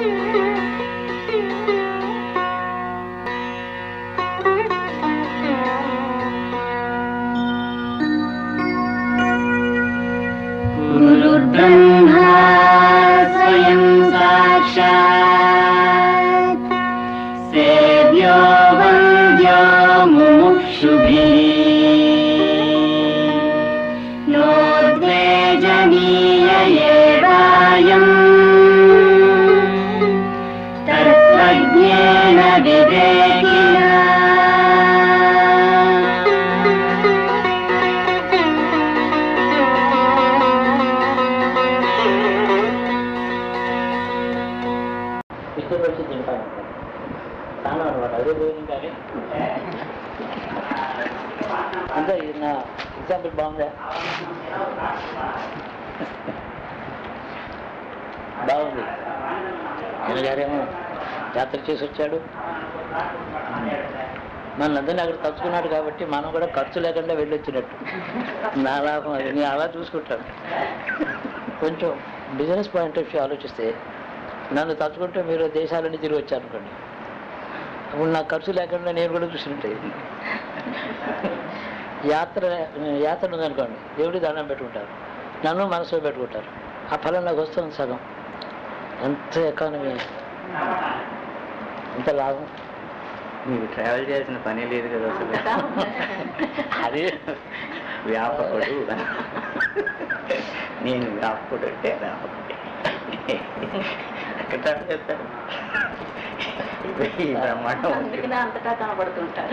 गुरुर्ब्रह्मा स्वयं साक्षात् सेव्यो वन्द्यो मुमुक्षुभिः नोद्वेजनीय एवायम् तत्त्वज्ञेन विवेकिना। వచ్చి తింటాను తాను అనమాట అదే పోయింది కానీ అంతే. ఇది నా ఎగ్జాంపుల్ బాగుందా? బాగుంది. ఆయన గారేమో యాత్ర చేసి వచ్చాడు, మనందరినీ అక్కడ తలుచుకున్నాడు కాబట్టి మనం కూడా ఖర్చు లేకుండా వెళ్ళొచ్చినట్టు నా లాభం అది. నేను అలా చూసుకుంటాను. కొంచెం బిజినెస్ పాయింట్ ఆఫ్ వ్యూ ఆలోచిస్తే నన్ను తలుచుకుంటే మీరు దేశాలన్నీ తిరిగి వచ్చారనుకోండి, అప్పుడు నాకు ఖర్చు లేకుండా నేను కూడా చూసినట్టే. యాత్ర ఉందనుకోండి, దేవుడి దండం పెట్టుకుంటారు, నన్ను మనసులో పెట్టుకుంటారు, ఆ ఫలం నాకు వస్తుంది సగం. ఎంత ఎకానమీ, ఎంత లాభం. మీకు ట్రావెల్ చేయాల్సిన పనే లేదు కదా అసలు. అదే వ్యాపకుడు. నేను వ్యాపకుడు అంటే వ్యాపకుడు ఎక్కడ చేస్తాను అంతటా కనబడుతుంటారు.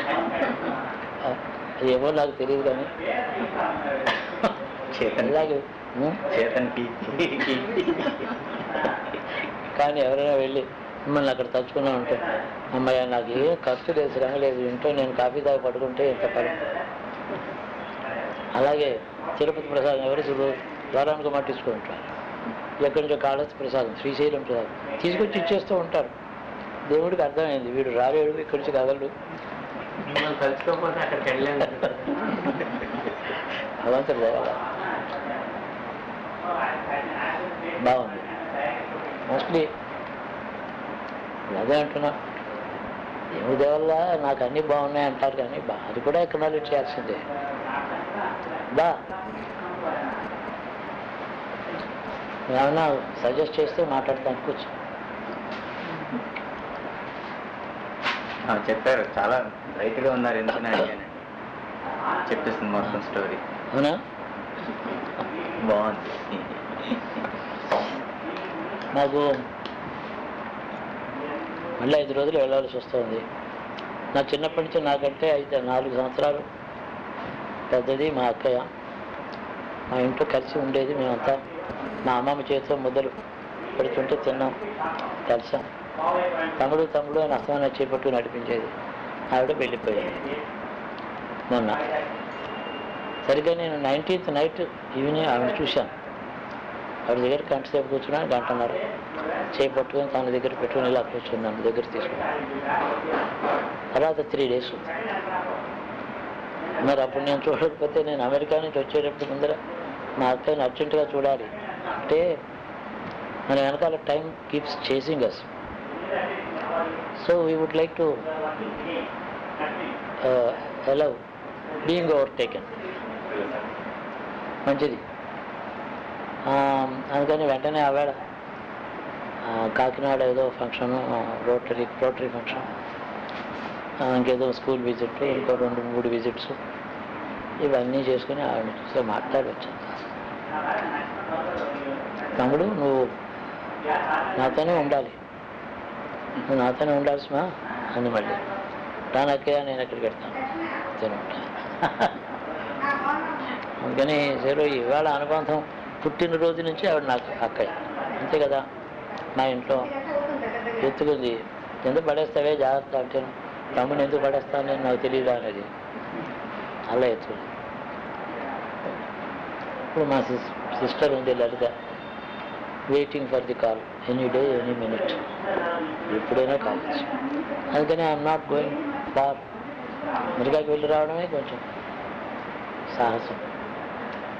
ఏమో నాకు తెలియదు కానీ చేతన్కి కానీ ఎవరైనా వెళ్ళి మిమ్మల్ని అక్కడ తలుచుకున్నా ఉంటే, అమ్మాయి నాకు ఏ ఖర్చు లేదు, శ్రమ లేదు, ఇంట్లో నేను కాఫీ తాగి పడుకుంటే ఎంత ఫలం. అలాగే తిరుపతి ప్రసాదం ఎవరు వారానికి మట్టించుకుంటారు, ఎక్కడి నుంచో కాళహస్తి ప్రసాదం, శ్రీశైలం ప్రసాదం తీసుకొచ్చి ఇచ్చేస్తూ ఉంటారు. దేవుడికి అర్థమైంది, వీడు రాలేడు, ఇక్కడి నుంచి కదలడు, మిమ్మల్ని కలుసుకోకపోతే అక్కడికి వెళ్ళాను. భగవంతుడు దేవాల బాగుంది. మోస్ట్లీ అదే అంటున్నా, దేవుడి దేవల్ల నాకు అన్నీ బాగున్నాయి అంటారు కానీ అది కూడా ఎక్నాలెడ్జ్ చేయాల్సిందే. ఏమన్నా సజెస్ట్ చేస్తే మాట్లాడతాను, కూర్చో. చెప్పారు, చాలా రైట్గా ఉన్నారు, ఎందుకని అడిగాను. చెప్పేస్తుంది మొత్తం స్టోరీ. అవునా? బాగుంది. నాకు మళ్ళీ 5 రోజులు వెళ్ళాల్సి వస్తుంది. నా చిన్నప్పటి నుంచి నాకంటే 4 సంవత్సరాలు పెద్దది మా అక్కయ్య. మా ఇంట్లో కలిసి ఉండేది మేమంతా. మా అమ్మమ్మ చేతితో ముద్దలు పెడుతుంటే తిన్నాం, కలిసాం. తమ్ముడు అని అస్తమాన చేపట్టు నడిపించేది. ఆవిడ వెళ్ళిపోయింది మొన్న. సరిగ్గా నేను 19th నైట్ ఈవినింగ్ ఆవిడ చూశాను. ఆవిడ దగ్గర గంటసేపు కూర్చున్నాను, గంటన్నర చేపట్టుకొని తన దగ్గర పెట్టుకుని ఇలా కూర్చున్నాను, దగ్గర తీసుకున్నాను. తర్వాత 3 days. మరి అప్పుడు నేను చూడకపోతే, నేను అమెరికా నుంచి వచ్చేటప్పుడు ముందర మా అక్కని అర్జెంటుగా చూడాలి అంటే మన వెనకాల time keeps chasing us. So we would like to allow being overtaken. మంచిది. అందుకని వెంటనే ఆవేళ కాకినాడ ఏదో ఫంక్షను, రోటరీ ఫంక్షన్, ఇంకేదో స్కూల్ విజిట్, ఇంకో 2-3 విజిట్స్, ఇవన్నీ చేసుకుని ఆవిడని చూస్తే మాట్లాడి వచ్చాను. తమ్ముడు నువ్వు నాతోనే ఉండాలి, నువ్వు నాతోనే ఉండాల్సిమా అని మళ్ళీ రానక్కయ్య నేను ఎక్కడికి వెళ్తాను నాతోనే ఉంటాను. అందుకని సరే ఇవాళ అనుబంధం పుట్టినరోజు నుంచి ఆవిడ నాకు అక్కయ్య, అంతే కదా. మా ఇంట్లో ఎత్తుకుంది, ఎందుకు పడేస్తావే జాగ్రత్త అంటే, తమ్ముని ఎందుకు పడేస్తాను నేను నాకు తెలియదా అనేది అలా ఎత్తుకుంది. ఇప్పుడు మా సిస్టర్ ఉంది Lalitha, waiting for the call any day any minute, ఎప్పుడైనా కావచ్చు. అందుకని ఐఎమ్ నాట్ గోయింగ్ ఫార్. అమెరికాకి వెళ్ళి రావడమే కొంచెం సాహసం.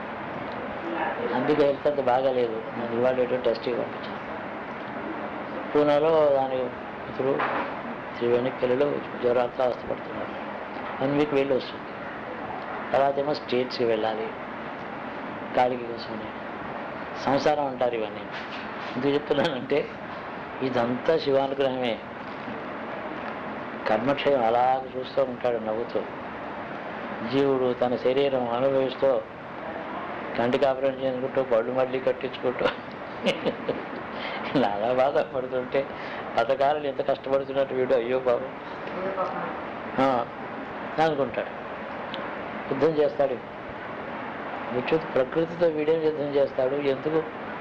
అందుకే హెల్త్ అంత బాగాలేదు, నేను ఇవాళ టెస్ట్ పంపించాను. పూనాలో దాని కూతురు త్రివేణి పిల్లలు జ్వరాలతో అవస్థపడుతున్నారు. 1 వీక్ వెళ్ళి వస్తుంది. తర్వాత ఏమో స్టేట్స్కి వెళ్ళాలి గాలికి కూర్చొని. సంసారం అంటారు ఇవన్నీ. ఎందుకు చెప్తున్నానంటే ఇదంతా శివానుగ్రహమే. కర్మక్షయం అలాగ చూస్తూ ఉంటాడు నవ్వుతూ. జీవుడు తన శరీరం అనుభవిస్తూ కంటికి ఆపరేషన్ చేసుకుంటూ పళ్ళు మళ్ళీ కట్టించుకుంటూ నానా బాధపడుతుంటే పథకాలను ఎంత కష్టపడుతున్నట్టు వీడు అయ్యో బాబు అనుకుంటాడు. యుద్ధం చేస్తాడు. ప్రకృతితో వీడేం యుద్ధం చేస్తాడు? ఎందుకు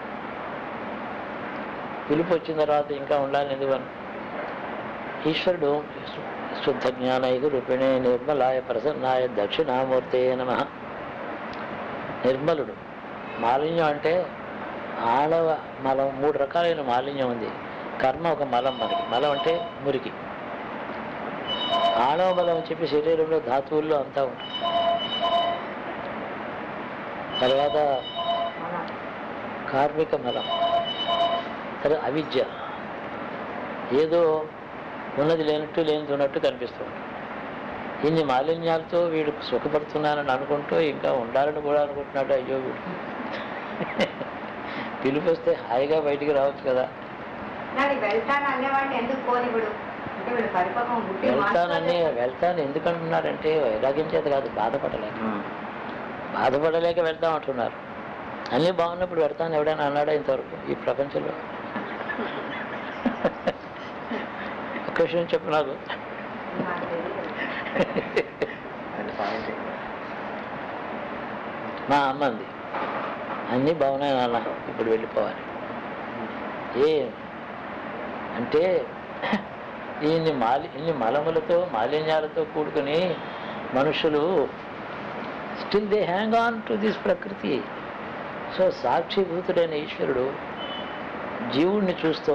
పిలుపు వచ్చిన తర్వాత ఇంకా ఉండాలి ఎందుకని? ఈశ్వరుడు శుద్ధ జ్ఞానైక రూపిణే నిర్మలాయ ప్రసన్నాయ దక్షిణామూర్తే నమః. నిర్మలుడు. మాలిన్యం అంటే ఆడవ మలం. 3 రకాలైన మాలిన్యం ఉంది. కర్మ ఒక మలం. మనకి మలం అంటే మురికి. ఆడవ మలం అని చెప్పి శరీరంలో ధాతువుల్లో అంతా ఉంటుంది. తర్వాత కార్మిక మలం, తర్వాత అవిద్య. ఏదో ఉన్నది లేనట్టు లేనిది ఉన్నట్టు కనిపిస్తూ ఉంటుంది. ఇన్ని మాలిన్యాలతో వీడు సుఖపడుతున్నానని అనుకుంటూ ఇంకా ఉండాలని కూడా అనుకుంటున్నాడు. అయ్యో వీడు పిలుపు వస్తే హాయిగా బయటికి రావచ్చు కదా. వెళ్తాను ఎందుకు అంటున్నారంటే వైరాగ్యం చేత కాదు, బాధపడలేక వెళ్తాం అంటున్నారు. అన్నీ బాగున్నప్పుడు వెళ్తాను ఎవడైనా అన్నాడా ఇంతవరకు ఈ ప్రపంచంలో? ఒక విషయం చెప్పు నాకు. మా అమ్మ అంది, అన్నీ బాగున్నాయి నాన్న, ఇప్పుడు వెళ్ళిపోవాలి. అంటే ఇన్ని మలములతో మాలిన్యాలతో కూడుకుని మనుషులు still they hang on to this ప్రకృతి. సో సాక్షిభూతుడైన ఈశ్వరుడు జీవుడిని చూస్తూ,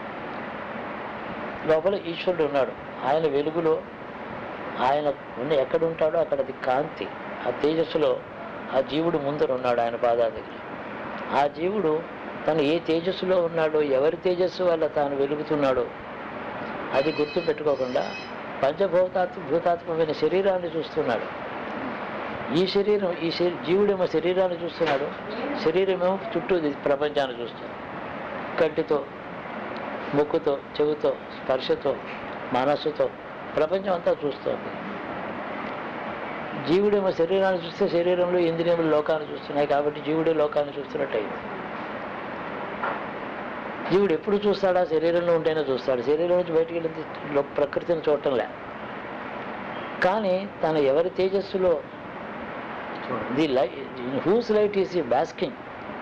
లోపల ఈశ్వరుడు ఉన్నాడు. ఆయన వెలుగులో ఆయన ఎక్కడ ఉంటాడో అక్కడ అది కాంతి. ఆ తేజస్సులో ఆ జీవుడు ముందర ఉన్నాడు ఆయన పాదాల దగ్గర. ఆ జీవుడు తను ఏ తేజస్సులో ఉన్నాడో, ఎవరి తేజస్సు వల్ల తాను వెలుగుతున్నాడో అది గుర్తు పెట్టుకోకుండా భూతాత్మకమైన శరీరాన్ని చూస్తున్నాడు. ఈ జీవుడేమో శరీరాన్ని చూస్తున్నాడు, శరీరమేమో చుట్టూ ప్రపంచాన్ని చూస్తున్నాడు. కంటితో, ముక్కుతో, చెవుతో, స్పర్శతో, మనస్సుతో ప్రపంచం అంతా చూస్తోంది. జీవుడేమో శరీరాన్ని చూస్తే శరీరంలో ఇంద్రియములు లోకాన్ని చూస్తున్నాయి కాబట్టి జీవుడే లోకాన్ని చూస్తున్నట్టు అయింది. జీవుడు ఎప్పుడు చూస్తాడా? శరీరంలో ఉంటేనే చూస్తాడు. శరీరం నుంచి బయటికి వెళ్ళింది ప్రకృతిని చూడటంలే. కానీ తన ఎవరి తేజస్సులో the light, whose light is ఈ basking,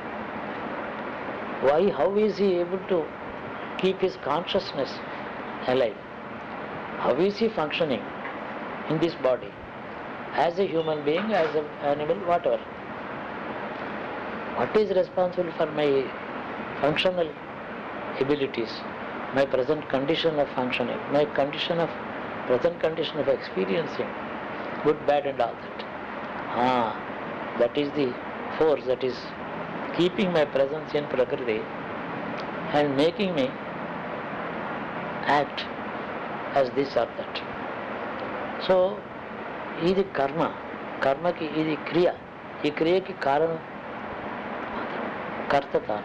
how is he able to keep his consciousness alive? How is he functioning in this body as a human being, as an animal, whatever? What is responsible for my functional abilities, my present condition of functioning, my present condition of experiencing good, bad and all that? That is the force that is keeping my presence in Prakriti and making me act as this or that. So, ఇది కర్మకి ఇది క్రియ. ఈ క్రియకి కారణం కర్త తాను.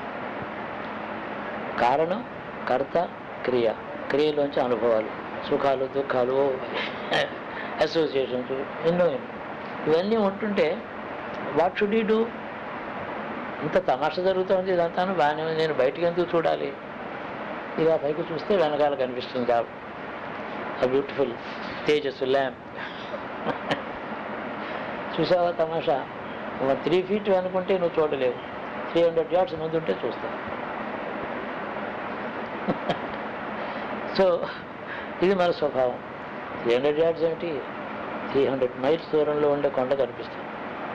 కారణం కర్త, క్రియలోంచి అనుభవాలు, సుఖాలు, దుఃఖాలు, అసోసియేషన్స్, ఎన్నో ఇవన్నీ ఉంటుంటే వాట్ షుడ్ యూ డూ? ఇంత తమాషా జరుగుతుంది, ఇదంతాను బాగానే ఉంది, నేను బయటికి ఎందుకు చూడాలి? ఇక పైకి చూస్తే వెనకాల కనిపిస్తుంది ఆ బ్యూటిఫుల్ తేజస్సు ల్యాంప్. చూసావా తమాషా? 3 feet అనుకుంటే నువ్వు చూడలేవు, 300 yards ముందుంటే చూస్తావు. సో ఇది మన స్వభావం. 300 yards ఏమిటి, 300 miles దూరంలో ఉండే కొండ కనిపిస్తుంది.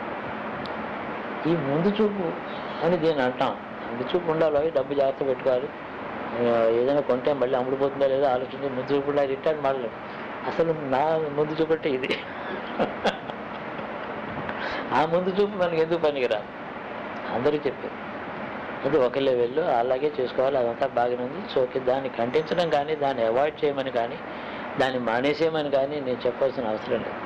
ఈ ముందు చూపు అని దీన్ని అంటాం. ముందు చూపు ఉండాలి, డబ్బు జాగ్రత్త పెట్టుకోవాలి, ఏదైనా కొంటే మళ్ళీ అమ్ముడిపోతుందా లేదా ఆలోచించి ముందు చూపు ఉండాలి. రిటర్న్ మాడలేదు. అసలు నా ముందు చూపు అంటే ఇది. ఆ ముందు చూపు మనకి ఎందుకు పనికిరాదు అందరూ చెప్పారు. అది ఒక లెవెల్లో అలాగే చేసుకోవాలి, అదంతా బాగానే ఉంది. సో దాన్ని ఖండించడం కానీ, దాన్ని అవాయిడ్ చేయమని కానీ, దాన్ని మానేసేయమని కానీ నేను చెప్పాల్సిన అవసరం లేదు.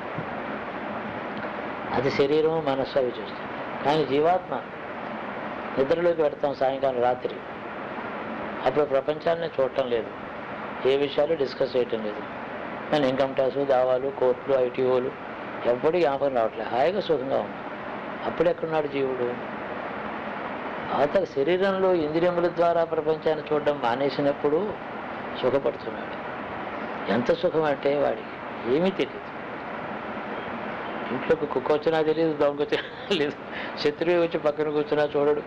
అది శరీరం మనస్సు అవి చూస్తుంది. కానీ జీవాత్మ నిద్రలోకి పెడతాం సాయంకాలం రాత్రి, అప్పుడు ప్రపంచాన్ని చూడటం లేదు, ఏ విషయాలు డిస్కస్ చేయటం లేదు. నేను ఇన్కమ్ ట్యాక్స్, దావాలు, కోర్టులు, ఐటీఓలు ఎవ్వడూ జ్ఞాపకం రావట్లేదు, హాయిగా సుఖంగా ఉన్నాం. అప్పుడు ఎక్కడున్నాడు జీవుడు? అవతల శరీరంలో ఇంద్రియముల ద్వారా ప్రపంచాన్ని చూడడం మానేసినప్పుడు సుఖపడుతున్నాడు. ఎంత సుఖం అంటే వాడికి ఏమీ తెలియదు. ఇంట్లోకి కుక్క వచ్చినా తెలియదు, దొంగ వచ్చినా లేదు, శత్రువు వచ్చి పక్కన కూర్చున్నా చూడడు,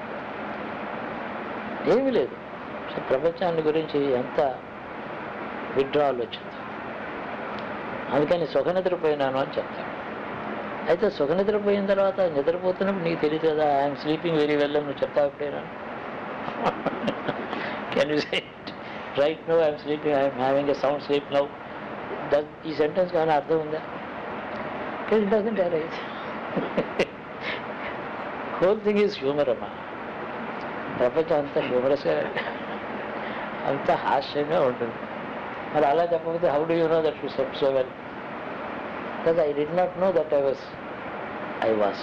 ఏమీ లేదు. సో ప్రపంచాన్ని గురించి ఎంత విడ్రాల్ వచ్చింది. అందుకని సుఖనిద్రపోయినాను అని చెప్తాడు. అయితే సుఖనిద్రపోయిన తర్వాత నిద్రపోతున్నప్పుడు నీకు తెలియదు కదా, ఐఎమ్ స్లీపింగ్ వెరీ వెల్ అని నువ్వు చెప్తావు ఎప్పుడైనా? Can you say right now I'm sleeping, I'm having a sound sleep now? ఈ సెంటెన్స్ కానీ అర్థం ఉందా? It doesn't arise. Whole thing is humour అమ్మా. ప్రపంచం అంతా హ్యూమరస్గా, అంత హాస్యంగా ఉంటుంది. మరి అలా చెప్పకపోతే how do you know that you slept so well? Because I did not know that I was.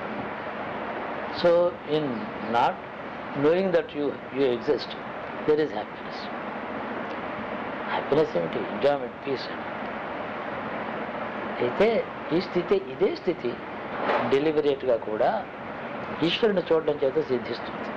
So in not knowing that you exist, there is happiness. Happiness ఏమిటి? Enjoyment, peace. అయితే ఈ స్థితి, ఇదే స్థితి డెలిబరేట్గా కూడా ఈశ్వరుని చూడడం చేత సిద్ధిస్తుంది.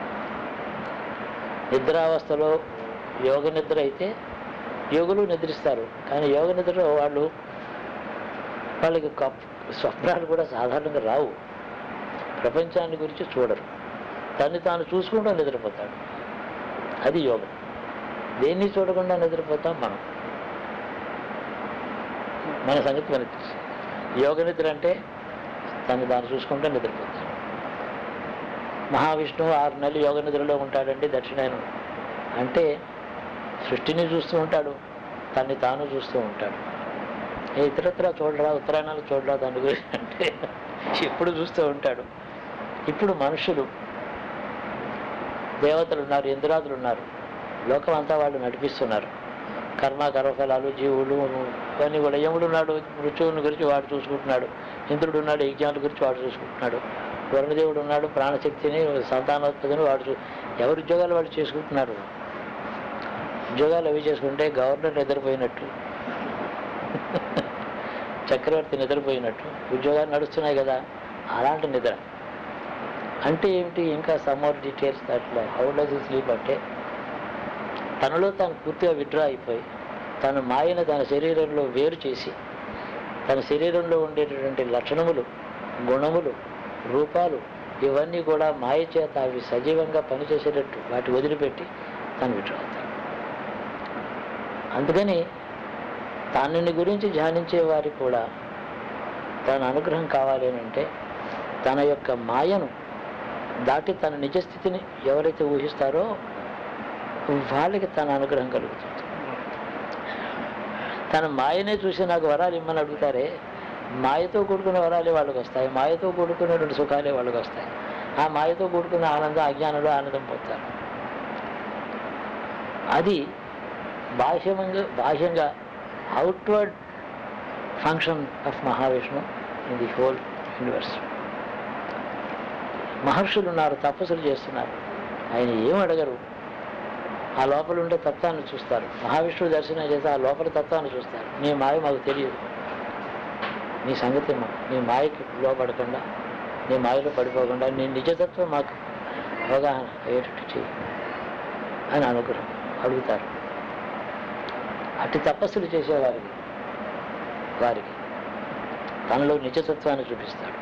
నిద్రావస్థలో యోగ నిద్ర అయితే యోగులు నిద్రిస్తారు, కానీ యోగ నిద్రలో వాళ్ళకి స్వప్నాలు కూడా సాధారణంగా రావు. ప్రపంచాన్ని గురించి చూడరు, తన్ని తాను చూసుకుంటూ నిద్రపోతాడు. అది యోగం. దేన్ని చూడకుండా నిద్రపోతాం మనం. మన సంగతి మనకి తెలుసు. యోగ నిద్ర అంటే తను తాను చూసుకుంటూ నిద్రపోతాడు. మహావిష్ణువు 6 నెలలు యోగ నిద్రలో ఉంటాడండి దక్షిణాయనం. అంటే సృష్టిని చూస్తూ ఉంటాడు, తన్ని తాను చూస్తూ ఉంటాడు. ఇతరత్ర చూడరా, ఉత్తరాయణాలు చూడరా దాని గురించి అంటే ఎప్పుడు చూస్తూ ఉంటాడు. ఇప్పుడు మనుషులు, దేవతలు ఉన్నారు, ఇంద్రాదులు ఉన్నారు, లోకం అంతా వాళ్ళు నడిపిస్తున్నారు. కర్మఫలాలు, జీవులు ఇవన్నీ కూడా. యముడు ఉన్నాడు, మృత్యువుని గురించి వాడు చూసుకుంటున్నాడు. ఇంద్రుడు ఉన్నాడు, యజ్ఞాల గురించి వాడు చూసుకుంటున్నాడు. వరుణదేవుడు ఉన్నాడు, ప్రాణశక్తిని, సంతానోత్పత్తిని వాడు ఎవరి ఉద్యోగాలు వాళ్ళు చేసుకుంటున్నారు. ఉద్యోగాలు అవి చేసుకుంటే గవర్నర్ నిద్రపోయినట్టు, చక్రవర్తి నిద్రపోయినట్టు ఉద్యోగాలు నడుస్తున్నాయి కదా, అలాంటి నిద్ర. అంటే ఏమిటి? ఇంకా సమ్మోర్ డీటెయిల్స్ అట్లా. హౌ డస్ ఈ స్లీప్ అంటే తనలో తాను పూర్తిగా విడ్రా అయిపోయి, తన మాయను తన శరీరంలో వేరు చేసి, తన శరీరంలో ఉండేటటువంటి లక్షణములు, గుణములు, రూపాలు ఇవన్నీ కూడా మాయ చేత అవి సజీవంగా పనిచేసేటట్టు వాటి వదిలిపెట్టి తను విడ్రా అవుతాడు. అందుకని తనని గురించి ధ్యానించే వారికి కూడా తన అనుగ్రహం కావాలి అని అంటే తన యొక్క మాయను దాటి తన నిజస్థితిని ఎవరైతే ఊహిస్తారో వాళ్ళకి తన అనుగ్రహం కలుగుతుంది. తన మాయనే చూసి నాకు వరాలు ఇమ్మని అడుగుతారే, మాయతో కూడుకున్న వరాలే వాళ్ళకి వస్తాయి, మాయతో కూడుకున్నటువంటి సుఖాలే వాళ్ళకి వస్తాయి. ఆ మాయతో కూడుకున్న ఆనందం, అజ్ఞానంలో ఆనందం పొందుతారు. అది బాహ్యంగా outward function of Mahavishnu in the whole universe. మహర్షులు ఉన్నారు, తపస్సులు చేస్తున్నారు, ఆయన ఏం అడగరు, ఆ లోపల ఉండే తత్వాన్ని చూస్తారు. మహావిష్ణువు దర్శనం చేస్తే ఆ లోపల తత్వాన్ని చూస్తారు. నీ మాయ మాకు తెలియదు, నీ సంగతి నీ మాయకి లోపడకుండా, నీ మాయలో పడిపోకుండా నీ నిజతత్వం మాకు అవగాహన అయ్యేటట్టు చేయి అని అనుగ్రహం అడుగుతారు. అటు తపస్సులు చేసేవారికి వారికి తనలో నిజతత్వాన్ని చూపిస్తాడు.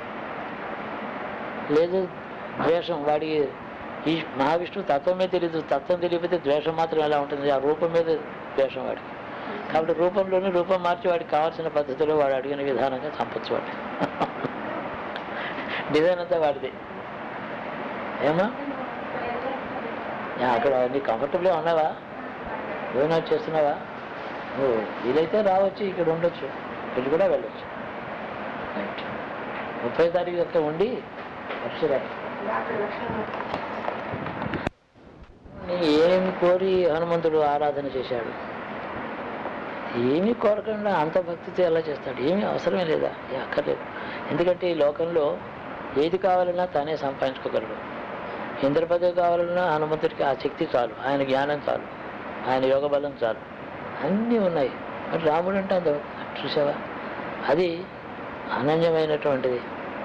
లేదు ద్వేషం, వాడికి ఈ మహావిష్ణువు తత్వమే తెలియదు, తత్వం తెలియకపోతే ద్వేషం మాత్రం ఎలా ఉంటుంది? ఆ రూపం మీద ద్వేషం వాడికి. కాబట్టి రూపంలోనే రూపం మార్చి వాడికి కావాల్సిన పద్ధతిలో వాడు అడిగిన విధానంగా చంపచ్చు వాడు. డిజైన్ అంతా వాడిదే. ఏమా అక్కడ నీ కంఫర్టబుల్గా ఉన్నావా? ఏమైనా చేస్తున్నావా? నువ్వు వీలైతే రావచ్చు, ఇక్కడ ఉండొచ్చు, వెళ్ళి కూడా వెళ్ళొచ్చు. 30వ తారీఖు అక్కడ ఉండి వచ్చి కోరి హనుమంతుడు ఆరాధన చేశాడు. ఏమీ కోరకుండా అంత భక్తితో ఎలా చేస్తాడు? ఏమీ అవసరమే లేదా? అక్కర్లేదు. ఎందుకంటే ఈ లోకంలో ఏది కావాలన్నా తానే సంపాదించుకోగలడు. ఇంద్ర పదవి కావాలన్నా హనుమంతుడికి ఆ శక్తి చాలు, ఆయన జ్ఞానం చాలు, ఆయన యోగ బలం చాలు, అన్నీ ఉన్నాయి. మరి రాముడు అంటే అంత చూసావా? అది అనన్యమైనటువంటిది,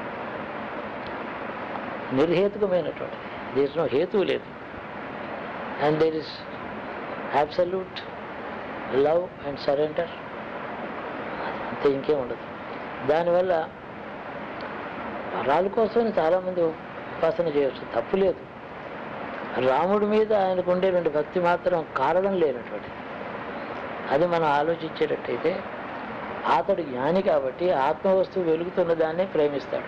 నిర్హేతుకమైనటువంటిది. దేర్ ఇస్ నో హేతువు లేదు. And there is absolute love and surrender, అంతే, ఇంకేం ఉండదు. దానివల్ల రాళ్ళ కోసం చాలామంది ఉపాసన చేయవచ్చు, తప్పు లేదు. రాముడి మీద ఆయనకు ఉండేటువంటి భక్తి మాత్రం కారణం లేనటువంటిది. అది మనం ఆలోచించేటట్టయితే అతడు జ్ఞాని కాబట్టి ఆత్మవస్తువు వెలుగుతున్న దాన్నే ప్రేమిస్తాడు.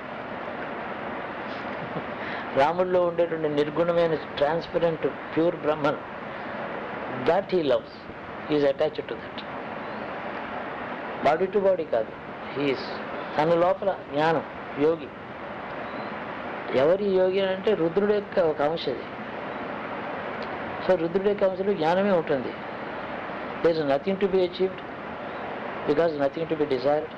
రాముడిలో ఉండేటువంటి నిర్గుణమైన transparent pure Brahman, that he loves, he's attached to that. Body to body కాదు, హీఈస్ తన లోపల జ్ఞానం, యోగి. ఎవరి యోగి అంటే రుద్రుడి యొక్క ఒక అంశ అది. సో రుద్రుడి యొక్క అంశలో జ్ఞానమే ఉంటుంది. There is nothing to be achieved because nothing to be desired.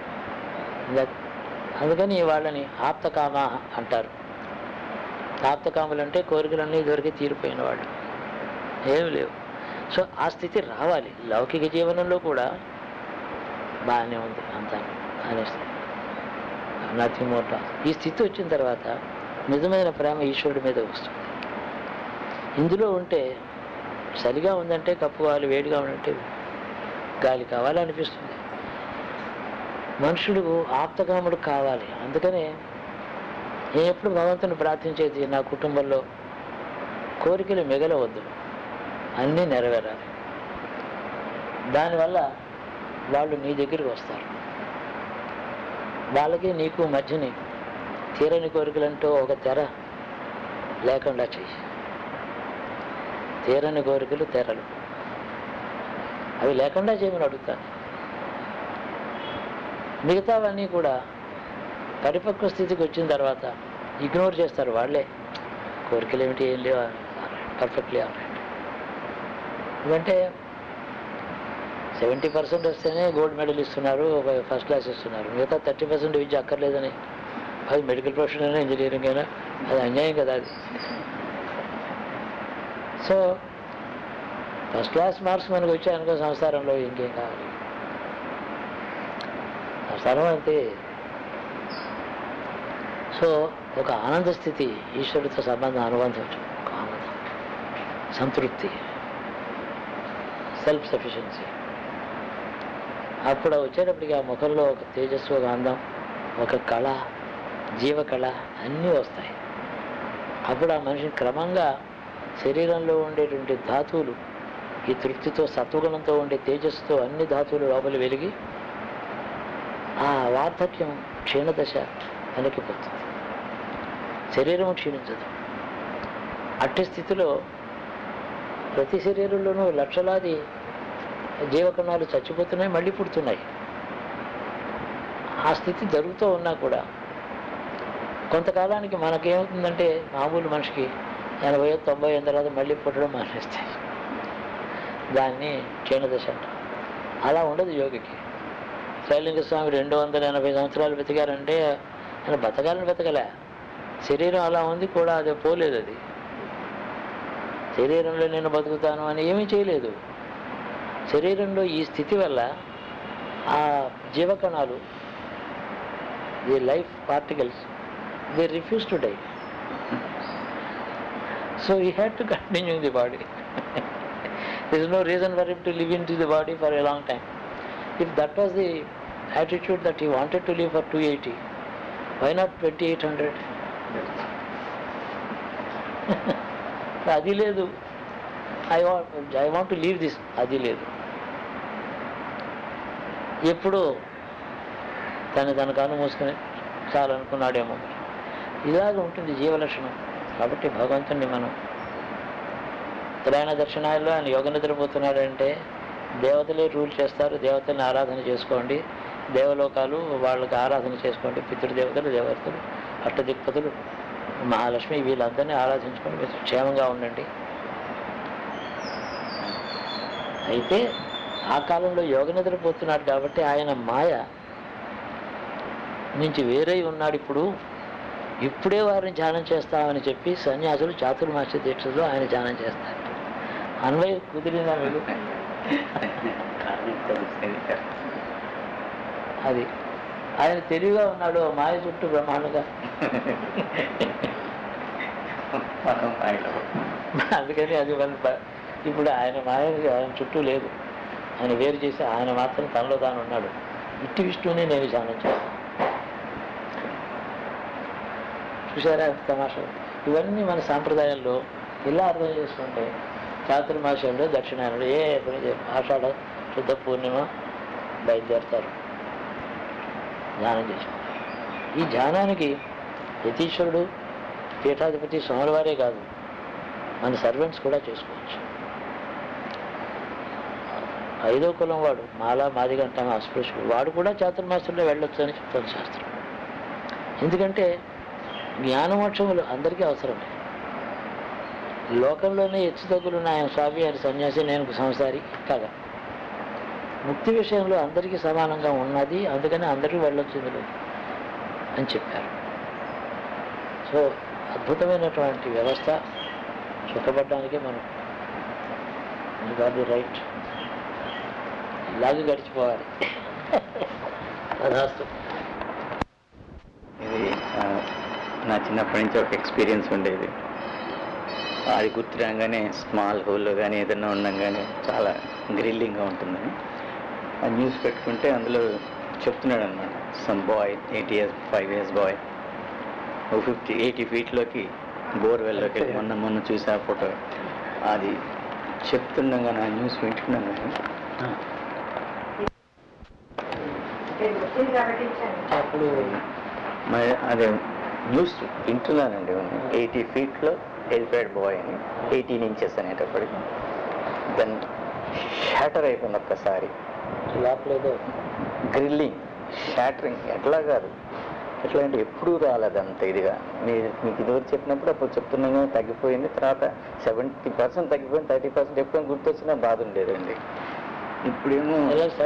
అందుకని వాళ్ళని ఆప్తకామ అంటారు. ఆప్తకాములు అంటే కోరికలన్నీ దొరికి తీరిపోయిన వాళ్ళు, ఏమి లేవు. సో ఆ స్థితి రావాలి. లౌకిక జీవనంలో కూడా బాగానే ఉంది అంతా అనేసి, నథింగ్ మోర్. ఈ స్థితి వచ్చిన తర్వాత నిజమైన ప్రేమ ఈశ్వరుడి మీద వస్తుంది. ఇందులో ఉంటే చలిగా ఉందంటే కప్పు కావాలి, వేడిగా ఉందంటే గాలి కావాలనిపిస్తుంది. మనుషుడు ఆప్తకాముడు కావాలి. అందుకనే నేను ఎప్పుడు భగవంతుని ప్రార్థించేది, నా కుటుంబంలో కోరికలు మిగలవద్దు, అన్నీ నెరవేరాలి. దానివల్ల వాళ్ళు నీ దగ్గరికి వస్తారు. వాళ్ళకి నీకు మధ్యని తీరని కోరికలంటూ ఒక తెర లేకుండా చెయ్యి. తీరని కోరికలు తెరలు అవి లేకుండా చేయమని అడుగుతాను. మిగతావన్నీ కూడా పరిపక్వ స్థితికి వచ్చిన తర్వాత ఇగ్నోర్ చేస్తారు వాళ్ళే. కోరికలు ఏమిటి, ఏం లేవు, పర్ఫెక్ట్లీ ఆల్రైట్. ఎందుకంటే 70% వస్తేనే గోల్డ్ మెడల్ ఇస్తున్నారు, ఫస్ట్ క్లాస్ ఇస్తున్నారు. మిగతా 30% విద్య అక్కర్లేదని, అది మెడికల్ ప్రొఫెషన్ అయినా ఇంజనీరింగ్ అయినా, అది అన్యాయం కదా అది. సో ఫస్ట్ క్లాస్ మార్క్స్ మనకు వచ్చాయనుకో సంసారంలో ఇంకేం కావాలి, సంసారం అంతే. సో ఒక ఆనంద స్థితి, ఈశ్వరుడితో సంబంధం, అనుబంధం, ఒక ఆనందం, సంతృప్తి, సెల్ఫ్ సఫిషియన్సీ. అప్పుడు వచ్చేటప్పటికి ఆ ముఖంలో ఒక తేజస్సు, ఒక అందం, ఒక కళ, జీవకళ అన్నీ వస్తాయి. అప్పుడు ఆ మనిషిని క్రమంగా శరీరంలో ఉండేటువంటి ధాతువులు ఈ తృప్తితో, సత్వగుణంతో ఉండే తేజస్సుతో అన్ని ధాతువులు లోపలి వెలిగి ఆ వార్ధక్యం క్షీణదశ వెనక్కిపోతుంది. శరీరం క్షీణించదు. అట్టి స్థితిలో ప్రతి శరీరంలోనూ లక్షలాది జీవకణాలు చచ్చిపోతున్నాయి, మళ్ళీ పుడుతున్నాయి. ఆ స్థితి జరుగుతూ ఉన్నా కూడా కొంతకాలానికి మనకేమవుతుందంటే, మామూలు మనిషికి 80-90 అయిన తర్వాత మళ్ళీ పుట్టడం మానేస్తాయి. దాన్ని క్షీణదశ అంటారు. అలా ఉండదు యోగికి. శ్రీలింగ స్వామి 280 సంవత్సరాలు బతికారంటే ఆయన బతకాలని బతకలే, శరీరం అలా ఉంది కూడా, అది పోలేదు. అది శరీరంలో నేను బతుకుతాను అని ఏమీ చేయలేదు. శరీరంలో ఈ స్థితి వల్ల ఆ జీవకణాలు, the life particles, they refuse to die. So he had to continue in the body. there is no reason for him to live into the body for a long time. If that was the attitude that he wanted to live for 280, why not 2800? అది లేదు. I want to leave this, అది లేదు. ఎప్పుడు తను కాను మూసుకుని చాలనుకున్నాడేమో. ఇలాగ ఉంటుంది జీవలక్షణం. కాబట్టి భగవంతుని మనం ఉత్తరాయణ దక్షిణాల్లో ఆయన యోగ నిద్రపోతున్నాడంటే దేవతలే రూల్ చేస్తారు, దేవతల్ని ఆరాధన చేసుకోండి, దేవలోకాలు వాళ్ళకి ఆరాధన చేసుకోండి, పితృదేవతలు, దేవతలు, అష్టదిక్పతులు, మహాలక్ష్మి, వీళ్ళందరినీ ఆరాధించుకొని మీరు క్షేమంగా ఉండండి అయితే ఆ కాలంలో యోగ నిద్రపోతున్నాడు కాబట్టి ఆయన మాయ నుంచి వేరై ఉన్నాడు. ఇప్పుడే వారిని ధ్యానం చేస్తామని చెప్పి సన్యాసులు చాతుర్మాస్య దీక్షలో ఆయన ధ్యానం చేస్తారు. అన్వయ కుదిరిందా మీకు? అది ఆయన తెలివిగా ఉన్నాడు, మాయ చుట్టూ బ్రహ్మాండంగా. అందుకని అది ఇప్పుడు ఆయన మాయ ఆయన చుట్టూ లేదు, ఆయన వేరు చేసి ఆయన మాత్రం తనలో తాను ఉన్నాడు. ఇట్టి విష్ణువుని నేను ధ్యానం చేస్తాను. చూసారా తమాషా? ఇవన్నీ మన సాంప్రదాయాల్లో ఇలా అర్థం చేసుకుంటే చాతుర్మాస్యంలో దక్షిణాయనుడు ఆషాఢ శుద్ధ పూర్ణిమ బయలుదేరుతారు, ధ్యానం చేసుకుంటారు. ఈ ధ్యానానికి యతీశ్వరుడు పీఠాధిపతి స్వామివారే కాదు, మన సర్వెంట్స్ కూడా చేసుకోవచ్చు. 5వ కులం వాడు మాలా మాదిగంటాం అస్పృశ్యుడు, వాడు కూడా చాతుర్మాస్యంలో వెళ్ళొచ్చు అని చెప్తాను శాస్త్రం. ఎందుకంటే జ్ఞానమోక్షములు అందరికీ అవసరమే. లోకంలోనే హెచ్చు తగ్గులున్న ఆయన స్వామి, ఆయన సన్యాసి, నేను సంసారి కాగా ముక్తి విషయంలో అందరికీ సమానంగా ఉన్నది, అందుకని అందరికీ వెళ్ళొచ్చు ఇందులో అని చెప్పారు. సో అద్భుతమైనటువంటి వ్యవస్థ, సుఖపడ్డానికే మనం రైట్ ఇలాగే గడిచిపోవాలి. అదాస్తు. ఇది నా చిన్నప్పటి నుంచి ఒక ఎక్స్పీరియన్స్ ఉండేది. అది గుర్తు రాగానే స్మాల్ హోల్లో కానీ ఏదైనా ఉండగానే చాలా గ్రిల్లింగ్గా ఉంటుందని ఆ న్యూస్ పెట్టుకుంటే అందులో చెప్తున్నాడు అనమాట. సమ్ బాయ్ 5 years బాయ్ 80 feetలోకి బోర్వెల్లోకి మొన్న చూసే ఆ ఫోటో. అది చెప్తుండగా నా న్యూస్ వింటున్నాను. అప్పుడు మరి అదే న్యూస్ వింటున్నానండి. 80 feetలో వెళ్ళిపోయాడు బాయ్ అని, 18 inches అనేటప్పటికి దాన్ని షాటర్ అయిపోయింది ఒక్కసారి. లోపలేదో గ్రిల్లింగ్, షాటరింగ్ ఎట్లా కాదు, ఎట్లా అంటే ఎప్పుడూ రాలేదు అంత ఇదిగా. మీకు ఇదివరకు చెప్పినప్పుడు అప్పుడు చెప్తున్నాగా తగ్గిపోయింది, తర్వాత 70% తగ్గిపోయింది, 30% ఎప్పుడైనా గుర్తొచ్చినా బాధ ఉండేదండి. ఇప్పుడేమో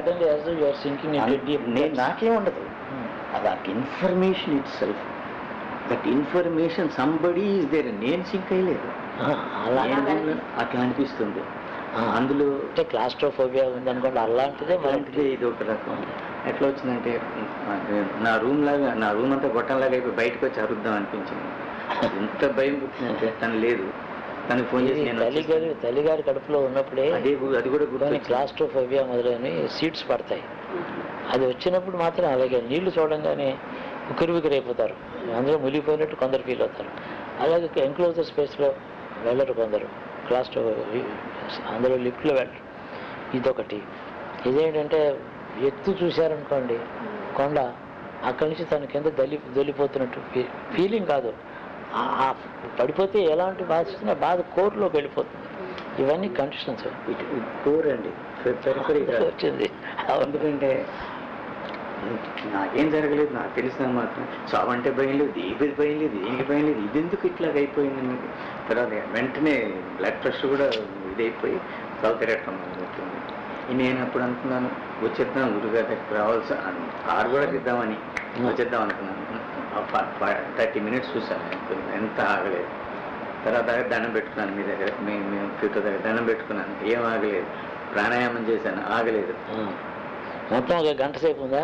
నాకేం ఉండదు. అది information itself, that information somebody is there. నేను సింక్ అయ్యలేదు, అట్లా అనిపిస్తుంది. అందులో క్లాస్ట్రోఫోబియా ఉంది అనుకోండి, అలాంటిదే. ఇది ఒక రకం. ఎట్లా వచ్చిందంటే నా రూమ్ అంతా గొట్టంలాగా అయిపోయి బయటకు వచ్చి అరుద్దాం అనిపించింది. ఎంత భయం పుట్టిందంటే తను లేదు, తనకు ఫోన్ చేసి నేను తల్లిగారి కడుపులో ఉన్నప్పుడే అది కూడా గుర్తు. క్లాస్ట్రోఫోబియా మొదలైన సీట్స్ పడతాయి. అది వచ్చినప్పుడు మాత్రం అలాగే నీళ్లు చూడంగానే ఉక్కిరిబిక్కిరైపోతారు, అందులో మునిగిపోయినట్టు కొందరు ఫీల్ అవుతారు. అలాగే ఎన్క్లోజర్ స్పేస్లో వెళ్ళరు కొందరు, క్లాస్ట్రో అందులో లిఫ్ట్లో వెళ్ళరు. ఇదొకటి. ఇదేంటంటే ఎత్తు చూశారనుకోండి కొండ, అక్కడి నుంచి తన కింద దొల్లిపోతున్నట్టు ఫీలింగ్ కాదు, పడిపోతే ఎలాంటి బాధ వస్తున్నా బాధ కోర్లోకి వెళ్ళిపోతుంది. ఇవన్నీ కండిషన్స్. కోర్ అండి వచ్చింది. ఎందుకంటే నాకేం జరగలేదు, నాకు తెలిసిన మాత్రం చావంటే భయం లేదు, దేనికి భయం లేదు, దేనికి భయం లేదు, ఇది ఎందుకు ఇట్లాగ అయిపోయింది అన్నది. తర్వాత వెంటనే బ్లడ్ ప్రెషర్ కూడా ఇదైపోయి సౌకర్యటం అవుతుంది. నేను అప్పుడు అనుకున్నాను వచ్చేద్దాం గురుగారి దగ్గరికి రావాల్సి, కారు కూడా తీద్దామని వచ్చేద్దాం అనుకున్నాను. 30 minutes చూసాను, ఎంత ఆగలేదు. తర్వాత దండం పెట్టుకున్నాను, మీ దగ్గర మేము ఫ్యూచర్ దగ్గర దండం పెట్టుకున్నాను, ఏం ఆగలేదు. ప్రాణాయామం చేశాను, ఆగలేదు. మొత్తం 1 గంట సేపు ఉందా?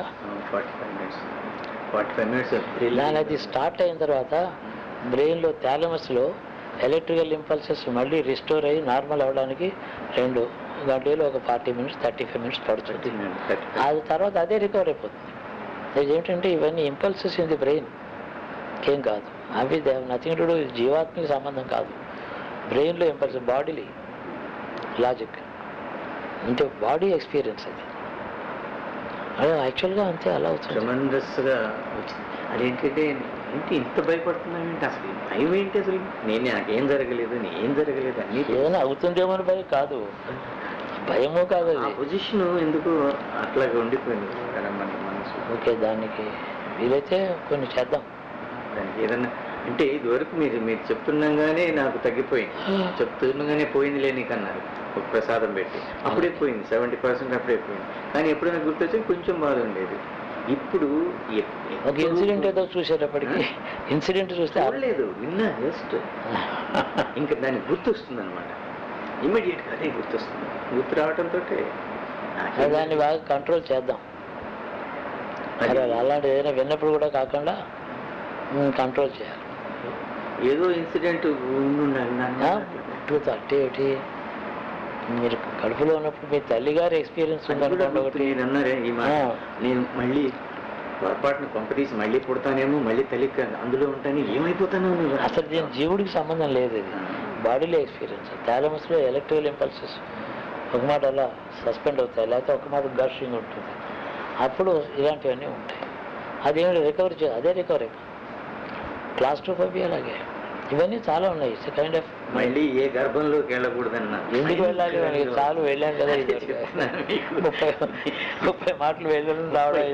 45 minutes. అది స్టార్ట్ అయిన తర్వాత బ్రెయిన్లో థాలమస్లో ఎలక్ట్రికల్ ఇంపల్సెస్ మళ్ళీ రిస్టోర్ అయ్యి నార్మల్ అవ్వడానికి 2 గంటలు ఒక 40 minutes 35 minutes పడుతుంది. అది తర్వాత అదే రికవర్ అయిపోతుంది. ఇదేంటంటే ఇవన్నీ ఇంపల్సెస్ ఇన్ ది బ్రెయిన్, ఏం కాదు అవి. నథింగ్ టు డూ, జీవాత్మకి సంబంధం కాదు. బ్రెయిన్లో ఇంపల్సెస్, బాడీలీ లాజిక్ అంటే బాడీ ఎక్స్పీరియన్స్ అది. అదే యాక్చువల్గా అంతే, అలా అవుతుంది. ట్రెమెండస్గా వచ్చింది. అదేంటంటే ఏంటి ఇంత భయపడుతున్నాను ఏంటి, అసలు భయం ఏంటి, అసలు నాకేం జరగలేదు, ఏం జరగలేదు, అన్ని ఏదైనా అవుతుందేమో అని భయం కాదు, భయమో కాదు. ఆ పొజిషన్ ఎందుకు అట్లాగే ఉండిపోయింది కదా మన మనసు. ఓకే, దానికి వీలైతే కొన్ని చేద్దాం. దానికి ఏదైనా అంటే ఇదివరకు మీరు చెప్తుండగానే నాకు తగ్గిపోయింది, చెప్తుండగానే పోయింది లేనికన్నారు ఒక ప్రసాదం పెట్టి, అప్పుడే పోయింది 70% అప్పుడే పోయింది. కానీ ఎప్పుడైనా గుర్తొచ్చి కొంచెం బాధ ఉండేది. ఇప్పుడు ఒక ఇన్సిడెంట్ ఏదో చూసేటప్పటికి ఇన్సిడెంట్ చూస్తే లేదు, విన్నా జస్ట్ ఇంకా దాన్ని గుర్తొస్తుంది అనమాట. ఇమ్మీడియట్గా అదే గుర్తొస్తుంది. గుర్తు రావడంతో దాన్ని బాగా కంట్రోల్ చేద్దాం. అలాంటి ఏదైనా విన్నప్పుడు కూడా కాకుండా కంట్రోల్ చేయాలి. ఏదో ఇన్సిడెంట్ ఒకటి మీరు కడుపులో ఉన్నప్పుడు మీ తల్లిగారి ఎక్స్పీరియన్స్ ఉందనుకోండి. అన్నారే ఈ మాట, నేను మళ్ళీ పొరపాటును కొంపదీసి మళ్ళీ పుడతానేమో, మళ్ళీ తల్లి అందులో ఉంటాను, ఏమైపోతాను. అసలు దీని జీవుడికి సంబంధం లేదు, ఇది బాడీలో ఎక్స్పీరియన్స్. థాలమస్లో ఎలక్ట్రికల్ ఇంపల్సెస్ ఒక మాట అలా సస్పెండ్ అవుతాయి, లేకపోతే ఒక మాట గర్షింగ్ ఉంటుంది. అప్పుడు ఇలాంటివన్నీ ఉంటాయి. అదేమి రికవరీ అదే రికవరీ. క్లాస్ట్రోఫోబియా అలాగే ఇవన్నీ చాలా ఉన్నాయి. ఇట్స్ కైండ్ ఆఫ్ మళ్ళీ ఏ గర్భంలోకి వెళ్ళకూడదన్నా. ఎందుకు వెళ్ళాలి, చాలు వెళ్ళాం కదా. 30 మాటలు వెళ్ళడం రావడం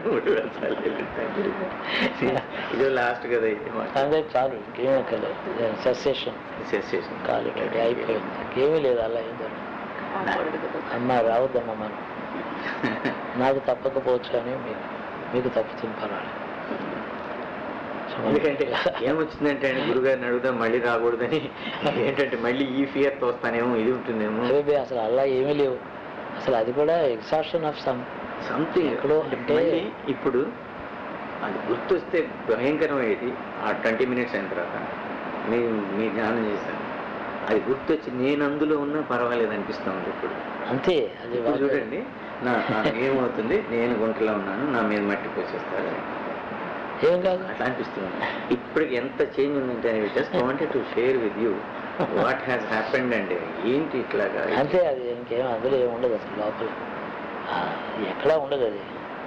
ఇదో లాస్ట్ కదా, అందరికి చాలు, ఇంకేమీ అక్కర్లేదు. సెసేషన్ కాదు, అయిపోయింది, ఇంకేమీ లేదు. అలా ఏం జరుగుతుంది. అమ్మ రావద్దమ్మా, మనం నాకు తప్పకపోవచ్చు కానీ మీకు తప్పుతుంది, పర్వాలేదు. ఎందుకంటే ఏమొచ్చిందంటే అండి, గురుగారిని అడుగుదాం మళ్ళీ రాకూడదని. ఏంటంటే మళ్ళీ ఈ ఫియర్తో వస్తానేమో, ఇది ఉంటుందేమో. అసలు అలా ఏమీ లేవు. అసలు అది కూడా ఎగ్జాషన్ ఆఫ్ సంథింగ్ ఎక్కడో. అంటే ఇప్పుడు అది గుర్తొస్తే భయంకరమయ్యేది. ఆ 20 minutes అయిన తర్వాత మీ ధ్యానం చేశాను, అది గుర్తొచ్చి నేను అందులో ఉన్నా పర్వాలేదు అనిపిస్తూ ఉంది ఇప్పుడు. అంతే. అది చూడండి ఏమవుతుంది, నేను గుంటలో ఉన్నాను, నా మీద మట్టికి వచ్చేస్తారు, ఏం కాదు అట్లా అనిపిస్తుంది. ఇప్పటికి ఎంత చేంజ్ ఉందంటే just wanted to share with you what has happened అంటే ఏంటి ఇట్లాగా. అంతే, అది ఇంకేం అందులో ఏమి ఉండదు అసలు, లోపల ఎక్కడా ఉండదు. అది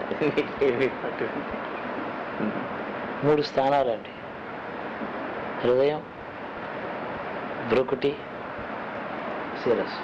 3 స్థానాలండి: హృదయం, బ్రుకుటి, శిరస్సు.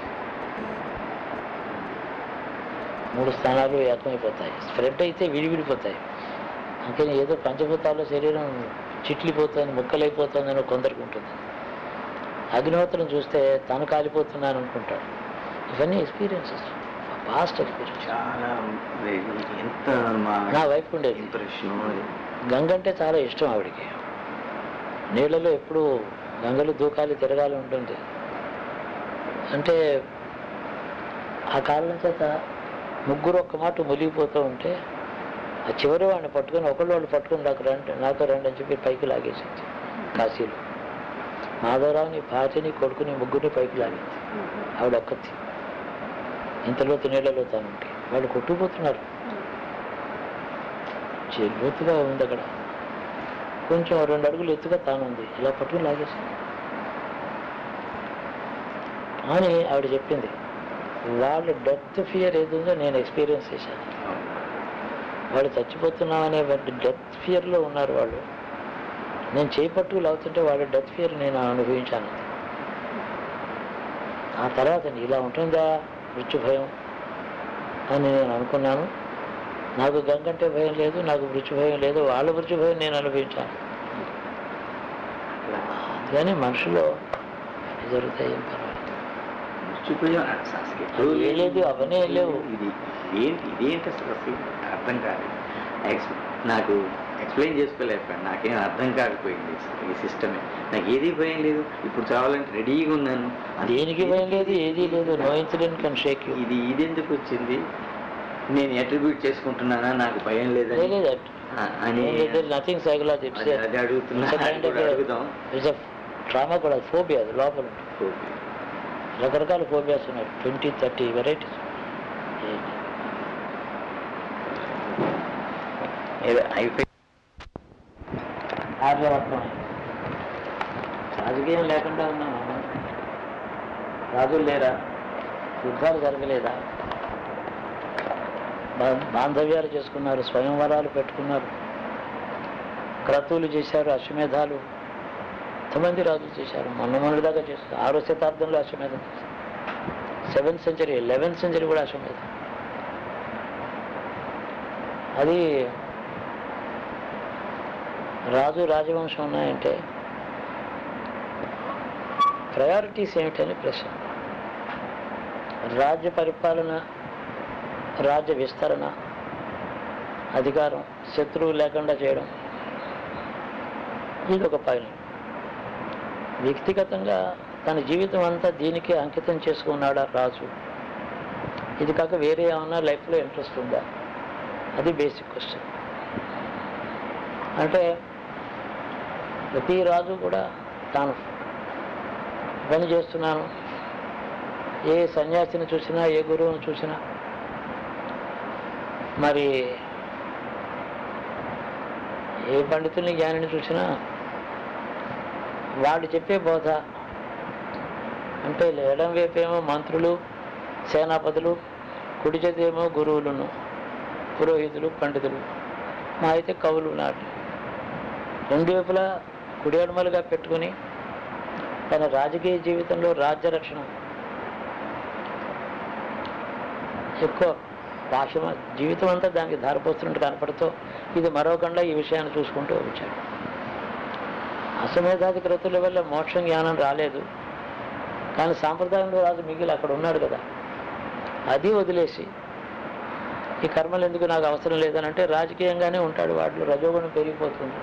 3 స్థానాలు ఏకమైపోతాయి. స్ప్రెడ్ అయితే విడివిడిపోతాయి. అందుకని ఏదో పంచభూతాల్లో శరీరం చిట్లిపోతుంది, ముక్కలైపోతుందని కొందరికి ఉంటుంది. అగ్నిహోత్రం చూస్తే తను కాలిపోతున్నాను అనుకుంటాడు. ఇవన్నీ ఎక్స్పీరియన్సెస్, పాస్ట్ ఎక్స్పీరియన్స్. చాలా ఎంత నా వైఫ్ ఉండేది ఇంప్రెషన్. గంగ అంటే చాలా ఇష్టం ఆవిడికి. నీళ్ళలో ఎప్పుడు గంగలు దూకాలి, తిరగాలి ఉంటుంది. అంటే ఆ కారణం చేత ముగ్గురు ఒక్క మాట మునిగిపోతూ ఉంటే ఆ చివరి వాడిని పట్టుకొని వాళ్ళు పట్టుకొని నాతో రండి అని చెప్పి పైకి లాగేసింది. కాశీలో మాధవరావుని, భార్యని, కొడుకుని, ముగ్గురిని పైకి లాగింది. ఆవిడ ఒక్కతి ఇంతలోతు నీళ్ళలో తానుంటే వాళ్ళు కొట్టుకుపోతున్నారు. లోతుగా ఉంది అక్కడ, కొంచెం 2 అడుగులు ఎత్తుగా తానుంది, ఇలా పట్టుకుని లాగేసింది అని ఆవిడ చెప్పింది. వాళ్ళ డెత్ ఫియర్ ఏదో నేను ఎక్స్పీరియన్స్ చేశాను. వాళ్ళు చచ్చిపోతున్నామనే డెత్ ఫియర్లో ఉన్నారు వాళ్ళు. నేను చేపట్టుకు లాగుతుంటే వాళ్ళ డెత్ ఫియర్ నేను అనుభవించాను. ఆ తర్వాత ఇలా ఉంటుందా మృత్యు భయం అని నేను అనుకున్నాను. నాకు గంగంటే భయం లేదు, నాకు మృత్యు భయం లేదు, వాళ్ళ మృత్యు భయం నేను అనుభవించాను. కానీ మనుషులో జరుగుతాయి, ఏం పర్వాలేదు. లేదు, అవన్నీ లేవు. ఇదేంటి అసలు అర్థం కాదు. నాకు ఎక్స్ప్లెయిన్ చేసుకోలేకపోయాను, నాకేం అర్థం కాకపోయింది ఈ సిస్టమే. నాకు ఏది భయం లేదు, ఇప్పుడు చావాలంటే రెడీగా ఉన్నాను. దేనికి భయం లేదు, ఏదీ లేదు. No incident can shake you. ఇది ఎందుకు వచ్చింది, నేను అట్రిబ్యూట్ చేసుకుంటున్నానా నాకు భయం లేదని అని నథింగ్ సైకలాజీ. అది అడుగుతున్నా. ట్రామా కూడా ఫోబియా, అది లోపల రకరకాల ఫోబియాస్ ఉన్నాయి, 20-30 వెరైటీస్. ఆర్యవర్తం రాజకీయం లేకుండా ఉన్నాము. రాజులు లేరా, యుద్ధాలు జరగలేదా, బాంధవ్యాలు చేసుకున్నారు, స్వయంవరాలు పెట్టుకున్నారు, క్రతువులు చేశారు, అశ్వమేధాలు ఎంతమంది రాజులు చేశారు. మొన్నటి దాకా చేస్తారు. 6వ శతాబ్దంలో అశ్వమేధం చేశారు. 7th century 11th century కూడా అశ్వమేధం. అది రాజు రాజవంశం ఉన్నాయంటే ప్రయారిటీస్ ఏమిటని ప్రశ్న. రాజ్య పరిపాలన, రాజ్య విస్తరణ, అధికారం, శత్రువు లేకుండా చేయడం, ఇది ఒక పని. వ్యక్తిగతంగా తన జీవితం అంతా దీనికి అంకితం చేసుకున్నాడా రాజు? ఇది కాక వేరే ఏమన్నా లైఫ్లో ఇంట్రెస్ట్ ఉందా? అది బేసిక్ క్వశ్చన్. అంటే ప్రతి రాజు కూడా తాను పని చేస్తున్నాను, ఏ సన్యాసిని చూసినా, ఏ గురువుని చూసినా, మరి ఏ పండితుల్ని జ్ఞానిని చూసినా వాడు చెప్పే బోధ అంటే ఎడం వైపేమో మంత్రులు, సేనాపతులు, కుడి చేతేమో గురువులను, పురోహితులు, పండితులు, మా అయితే కవులు నాటి రెండు వైపులా కుడి ఎడమలుగా పెట్టుకుని తన రాజకీయ జీవితంలో రాజ్య రక్షణ ఎక్కువ భాష జీవితం అంతా దానికి ధారపోస్తున్నట్టు కనపడుతూ ఇది మరొకకుండా ఈ విషయాన్ని చూసుకుంటూ వచ్చాడు. అశ్వమేధాది క్రతుల వల్ల మోక్షం జ్ఞానం రాలేదు, కానీ సాంప్రదాయంలో రాజు మిగిలి అక్కడ ఉన్నాడు కదా, అది వదిలేసి ఈ కర్మలు ఎందుకు నాకు అవసరం లేదని అంటే రాజకీయంగానే ఉంటాడు, వాటిలో రజోగుణం పెరిగిపోతుంది.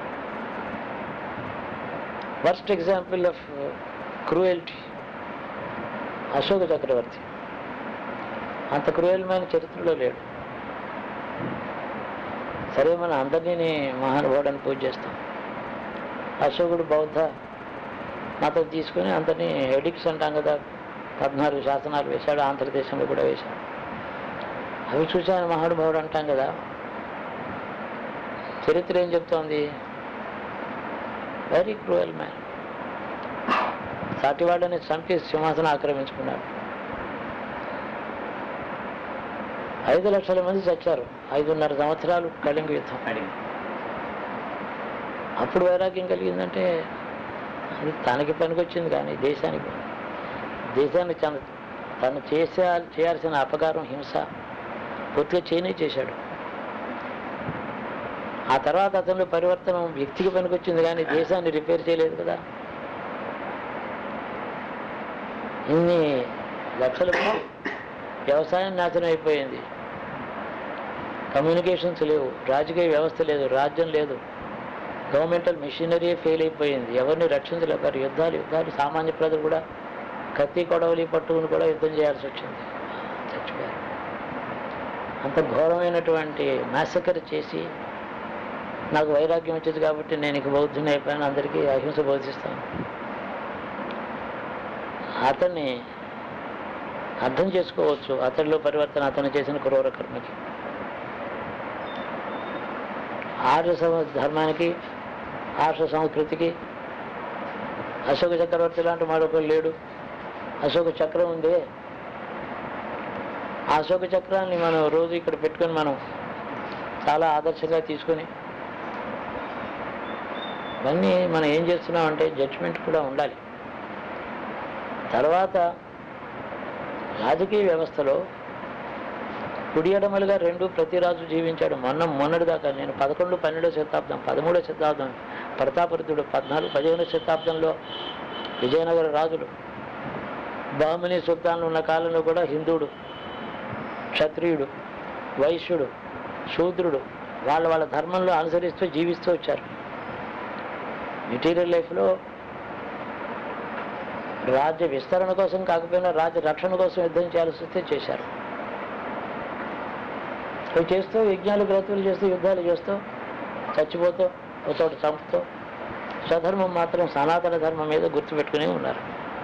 Worst example of cruelty Ashoka చక్రవర్తి. అంత క్రూయల్మైన చరిత్రలో లేడు. సరే, మనం అందరినీ మహానుభావుడని పూజ చేస్తాం. అశోకుడు బౌద్ధ మతం తీసుకుని అందరినీ ఎడిక్ట్స్ అంటాం కదా, 14 శాసనాలు వేశాడు, ఆంధ్రదేశంలో కూడా వేశాడు. అవి చూసి ఆయన మహానుభావుడు అంటాం కదా. చరిత్ర ఏం చెప్తోంది? Very cruel man. సాటివాళ్ళని చంపి సింహాసనం ఆక్రమించుకున్నాడు. 5 లక్షల మంది చచ్చారు. 5.5 సంవత్సరాలు కళింగ యుద్ధం. అప్పుడు వైరాగ్యం కలిగిందంటే అది తనకి పనికొచ్చింది, కానీ దేశాన్ని తను చేయాల్సిన అపకారం, హింస పూర్తిగా చేశాడు. ఆ తర్వాత అతనిలో పరివర్తనం వ్యక్తికి పనికొచ్చింది, కానీ దేశాన్ని రిపేర్ చేయలేదు కదా. ఇన్ని లక్షల వ్యవసాయం నాశనం అయిపోయింది, కమ్యూనికేషన్స్ లేవు, రాజకీయ వ్యవస్థ లేదు, రాజ్యం లేదు, గవర్నమెంటల్ మిషనరీ ఫెయిల్ అయిపోయింది, ఎవరిని రక్షించలేపారు. యుద్ధాలు సామాన్య ప్రజలు కూడా కత్తి కొడవలి పట్టుకుని కూడా యుద్ధం చేయాల్సి వచ్చింది, చచ్చిపోయారు. అంత ఘోరమైనటువంటి మ్యాసకర్ చేసి నాకు వైరాగ్యం వచ్చింది కాబట్టి నేను ఇక బౌద్ధుని అయిపోయాను, అందరికీ అహింస బోధిస్తాను. అతన్ని అర్థం చేసుకోవచ్చు, అతడిలో పరివర్తన అతను చేసిన క్రూర కర్మకి. ఆర్య ధర్మానికి, ఆర్ష సంస్కృతికి అశోక చక్రవర్తి లాంటి మరొకరు లేడు. అశోక చక్రం ఉంది. ఆ అశోక చక్రాన్ని మనం రోజు ఇక్కడ పెట్టుకొని మనం చాలా ఆదర్శంగా తీసుకొని ఇవన్నీ మనం ఏం చేస్తున్నామంటే జడ్జిమెంట్ కూడా ఉండాలి. తర్వాత రాజకీయ వ్యవస్థలో కుడి ఎడమలుగా రెండు ప్రతిరాజు జీవించాడు. మొన్నటి దాకా నేను 11, 12వ శతాబ్దం, 13వ శతాబ్దం ప్రతాపరుద్రుడు, 14, 15వ శతాబ్దంలో విజయనగర రాజులు, బాహ్మని సుల్తాన్లు ఉన్న కాలంలో కూడా హిందువుడు, క్షత్రియుడు, వైశ్యుడు, శూద్రుడు వాళ్ళ ధర్మంలో అనుసరిస్తూ జీవిస్తూ వచ్చారు. మెటీరియల్ లైఫ్లో రాజ్య విస్తరణ కోసం కాకపోయినా రాజ్య రక్షణ కోసం యుద్ధం చేయాల్సి వస్తే చేశారు. అవి చేస్తూ యజ్ఞాలు క్రతువులు చేస్తూ యుద్ధాలు చేస్తూ చచ్చిపోతూ ఒకతోటి చంపుతూ స్వధర్మం మాత్రం సనాతన ధర్మం మీద గుర్తుపెట్టుకునే ఉన్నారు.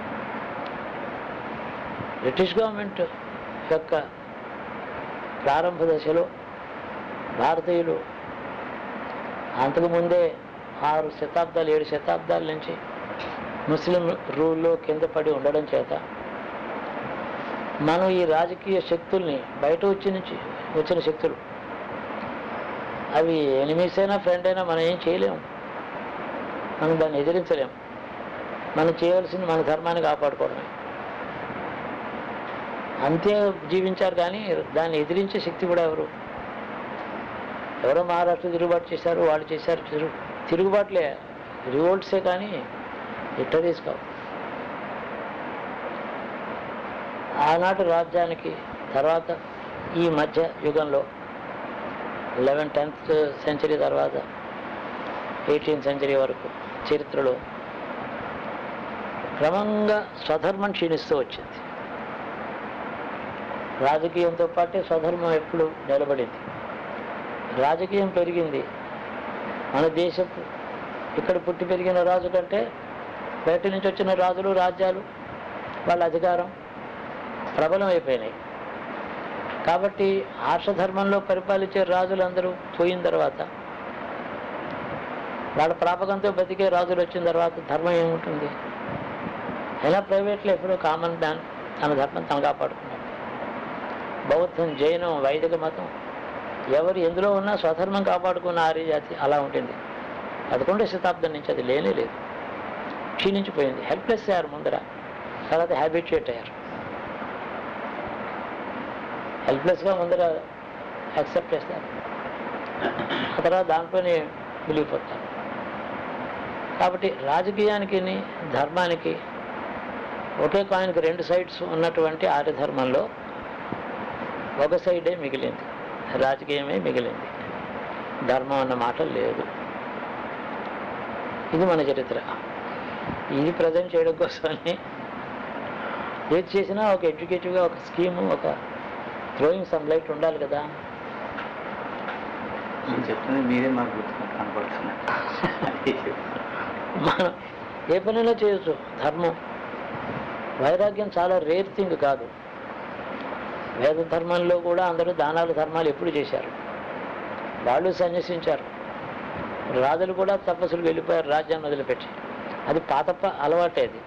బ్రిటిష్ గవర్నమెంట్ యొక్క ప్రారంభ దశలో భారతీయులు అంతకుముందే 6 శతాబ్దాలు 7 శతాబ్దాల నుంచి ముస్లిం రూల్లో కింద పడి ఉండడం చేత మనం ఈ రాజకీయ శక్తుల్ని బయట వచ్చిన శక్తులు అవి ఎనిమీస్ అయినా ఫ్రెండ్ అయినా మనం ఏం చేయలేము, మనం దాన్ని ఎదిరించలేము. మనం చేయవలసింది మన ధర్మాన్ని కాపాడుకోవడమే. అంతే జీవించారు, కానీ దాన్ని ఎదిరించే శక్తి కూడా ఎవరో మహారాష్ట్ర తిరుగుబాటు చేశారు, వాళ్ళు చేశారు. తిరుగుబాట్లే, రివోల్ట్సే, కానీ విక్టరీస్ కావు. ఆనాటి రాజ్యానికి తర్వాత ఈ మధ్య యుగంలో 10th సెంచరీ తర్వాత 18th సెంచరీ వరకు చరిత్రలో క్రమంగా స్వధర్మం క్షీణిస్తూ వచ్చింది. రాజకీయంతో పాటే స్వధర్మం ఎప్పుడు నిలబడింది. రాజకీయం పెరిగింది. మన దేశపు ఇక్కడ పుట్టి పెరిగిన రాజు కంటే బయట నుంచి వచ్చిన రాజులు రాజ్యాలు వాళ్ళ అధికారం ప్రబలం అయిపోయినాయి. కాబట్టి ఆర్షధర్మంలో పరిపాలించే రాజులందరూ పోయిన తర్వాత వాళ్ళ ప్రాపకంతో బతికే రాజులు వచ్చిన తర్వాత ధర్మం ఏముంటుంది? ఎలా ప్రైవేట్లో ఎప్పుడూ కామన్ మ్యాన్ తన ధర్మం తను కాపాడుకున్నాడు. బౌద్ధం, జైనం, వైదిక మతం ఎవరు ఎందులో ఉన్నా స్వధర్మం కాపాడుకున్న ఆర్య జాతి అలా ఉంటుంది. 11వ శతాబ్దం నుంచి అది లేనే లేదు, క్షీణించిపోయింది. హెల్ప్లెస్ అయ్యారు ముందర, తర్వాత హ్యాబిచుయేట్ అయ్యారు. హెల్ప్లెస్గా ముందర యాక్సెప్ట్ చేస్తారు, ఆ తర్వాత దాంట్లోనే మిగిలిపోతారు. కాబట్టి రాజకీయానికి ధర్మానికి ఒకే కాయిన్కి 2 సైడ్స్ ఉన్నటువంటి ఆర్యధర్మంలో ఒక సైడే మిగిలింది, రాజకీయమే మిగిలింది. ధర్మం అన్న మాట లేదు. ఇది మన చరిత్ర. ఇది ప్రజెంట్ చేయడం కోసమని ఏది చేసినా ఒక ఎడ్యుకేటివ్గా ఒక స్కీము, ఒక థ్రోయింగ్ సమ్ లైట్ ఉండాలి కదా. చెప్తుంది మీరే మాకు గుర్తుగా కనపడుతున్నారు. మనం ఏ పనైనా చేయొచ్చు. ధర్మం, వైరాగ్యం చాలా రేర్ థింగ్ కాదు. వేద ధర్మంలో కూడా అందరూ దానాలు ధర్మాలు ఎప్పుడు చేశారు, వాళ్ళు సన్యసించారు. రాజులు కూడా తపస్సులు వెళ్ళిపోయారు రాజ్యాన్ని వదిలిపెట్టి. అది పాతప్ప అలవాటే. అది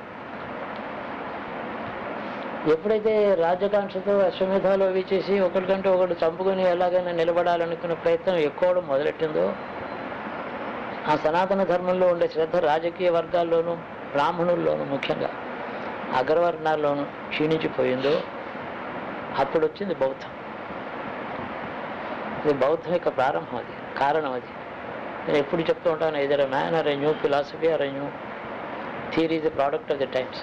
ఎప్పుడైతే రాజ్యకాంక్షతో అశ్వమేధాలు అవి చేసి ఒకరికంటే ఒకటి చంపుకొని ఎలాగైనా నిలబడాలనుకున్న ప్రయత్నం ఎక్కువడం మొదలెట్టిందో, ఆ సనాతన ధర్మంలో ఉండే శ్రద్ధ రాజకీయ వర్గాల్లోనూ బ్రాహ్మణుల్లోనూ ముఖ్యంగా అగ్రవర్ణాల్లోనూ క్షీణించిపోయిందో అప్పుడు వచ్చింది బౌద్ధం. ఇది బౌద్ధం యొక్క ప్రారంభం, అది కారణం. అది నేను ఎప్పుడు చెప్తూ ఉంటాను, either man or a new philosophy or a new theory is the product of the times.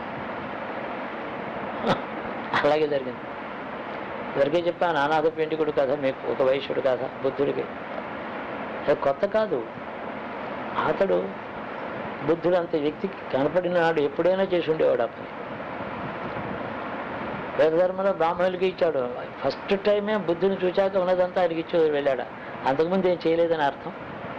అలాగే జరిగింది. ఎవరికే చెప్పాను, అనాథ పెంటికుడు కథ మీకు, ఒక వైశ్యుడు కథ బుద్ధుడికి. అది కొత్త కాదు. అతడు బుద్ధుడు అంత వ్యక్తికి కనపడిన నాడు ఎప్పుడైనా చేసి ఉండేవాడు ఆ పని. వేదధర్మంలో బ్రాహ్మణులకి ఇచ్చాడు. ఫస్ట్ టైమే బుద్ధుని చూచాక ఉన్నదంతా ఆయనకి ఇచ్చి వెళ్ళాడు. అంతకుముందు ఏం చేయలేదని అర్థం.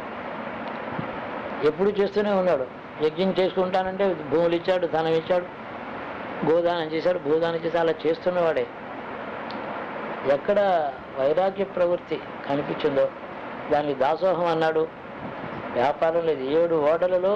ఎప్పుడు చేస్తూనే ఉన్నాడు. యజ్ఞం చేసుకుంటానంటే భూములు ఇచ్చాడు, ధనం ఇచ్చాడు, గోదానం చేశాడు, భూదానం చేసి అలా చేస్తున్నవాడే. ఎక్కడ వైరాగ్య ప్రవృత్తి కనిపించిందో దానికి దాసోహం అన్నాడు. వ్యాపారం లేదు. 7 ఓడలలో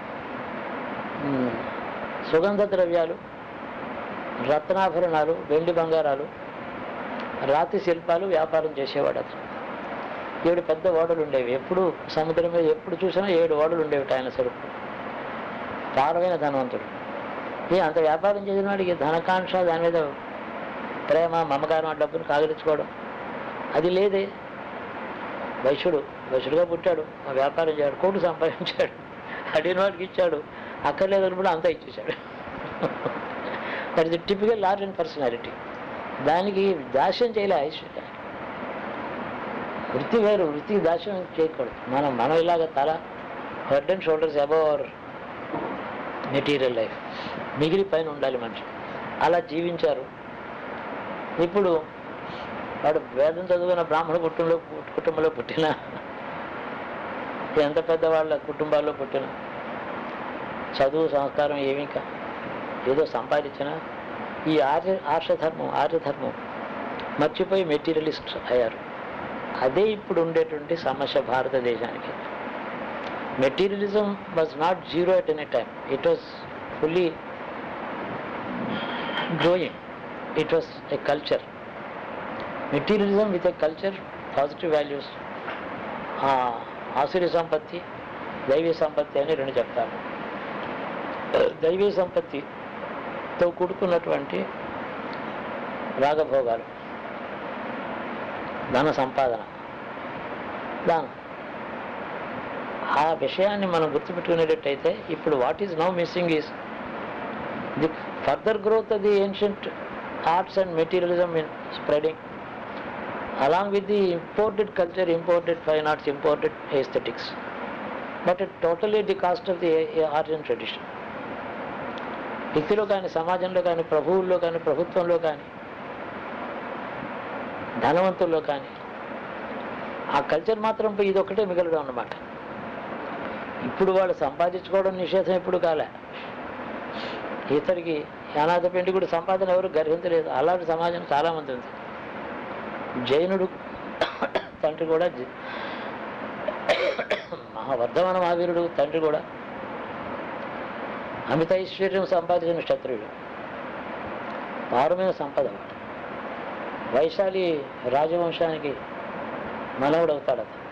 సుగంధ ద్రవ్యాలు, రత్నాభరణాలు, వెండి బంగారాలు, రాతి శిల్పాలు వ్యాపారం చేసేవాడు అతను. 7 పెద్ద ఓడలు ఉండేవి. ఎప్పుడు సముద్రం మీద ఎప్పుడు చూసినా 7 ఓడలు ఉండేవి ఆయన సరుకు. పారమైన ధనవంతుడు. అంత వ్యాపారం చేసిన వాడికి ధనకాంక్ష, దాని మీద ప్రేమ, మమకారం, ఆ డబ్బును కాగలించుకోవడం అది లేదే. వైశ్యుడుగా పుట్టాడు, ఆ వ్యాపారం చేశాడు, కోట్లు సంపాదించాడు, అడిగిన వాడికి ఇచ్చాడు, అక్కర్లేదని కూడా అంతా ఇచ్చేశాడు. That is the typical large and personality. దానికి దాస్యం చేయలే ఐశ్వర్య. వృత్తి వేరు, వృత్తికి దాస్యం చేయకూడదు. మనం ఇలాగ తల head and shoulders above our material life, మిగిలి పైన ఉండాలి మనిషి. అలా జీవించారు. ఇప్పుడు వాడు వేదం చదువుకున్న బ్రాహ్మణ కుటుంబంలో పుట్టిన, ఎంత పెద్దవాళ్ళ కుటుంబాల్లో పుట్టిన, చదువు సంస్కారం ఏమీ ఏదో సంపాదించిన ఈ ఆర్యధర్మం మర్చిపోయి మెటీరియలిస్ట్ అయ్యారు. అదే ఇప్పుడు ఉండేటువంటి సమస్య భారతదేశానికి. Materialism was not zero at any time. It was fully growing. It was a culture. Materialism with a culture, positive values, ఆసురి సంపత్తి, దైవీ సంపత్తి అని 2 చెప్తారు. దైవీ సంపత్తితో కూడుకున్నటువంటి రాగభోగాలు, ధన సంపాదన, దానం, ఆ విషయాన్ని మనం గుర్తుపెట్టుకునేటట్టయితే ఇప్పుడు what is now missing is the further growth of the ancient arts and materialism in spreading, along with the imported culture, imported fine arts, imported aesthetics, but at totally at the cost of the art and tradition. వ్యక్తిలో కానీ, సమాజంలో కానీ, ప్రభువుల్లో కానీ, ప్రభుత్వంలో కానీ, ధనవంతుల్లో కానీ ఆ culture మాత్రం ఇది ఒకటే మిగలడం అన్నమాట. ఇప్పుడు వాళ్ళు సంపాదించుకోవడం నిషేధం ఎప్పుడు కాలే. ఇతరికి అనాథ పెండి కూడా సంపాదన ఎవరు గర్హించలేదు. అలాంటి సమాజం చాలామంది ఉంది. జైనుడు తండ్రి కూడా, మహావర్ధమాన మహావీరుడు తండ్రి కూడా అమిత ఐశ్వర్యం సంపాదించిన క్షత్రియుడు, పారమైన సంపద వాడు. వైశాలి రాజవంశానికి మనవుడు అవుతాడు అతను,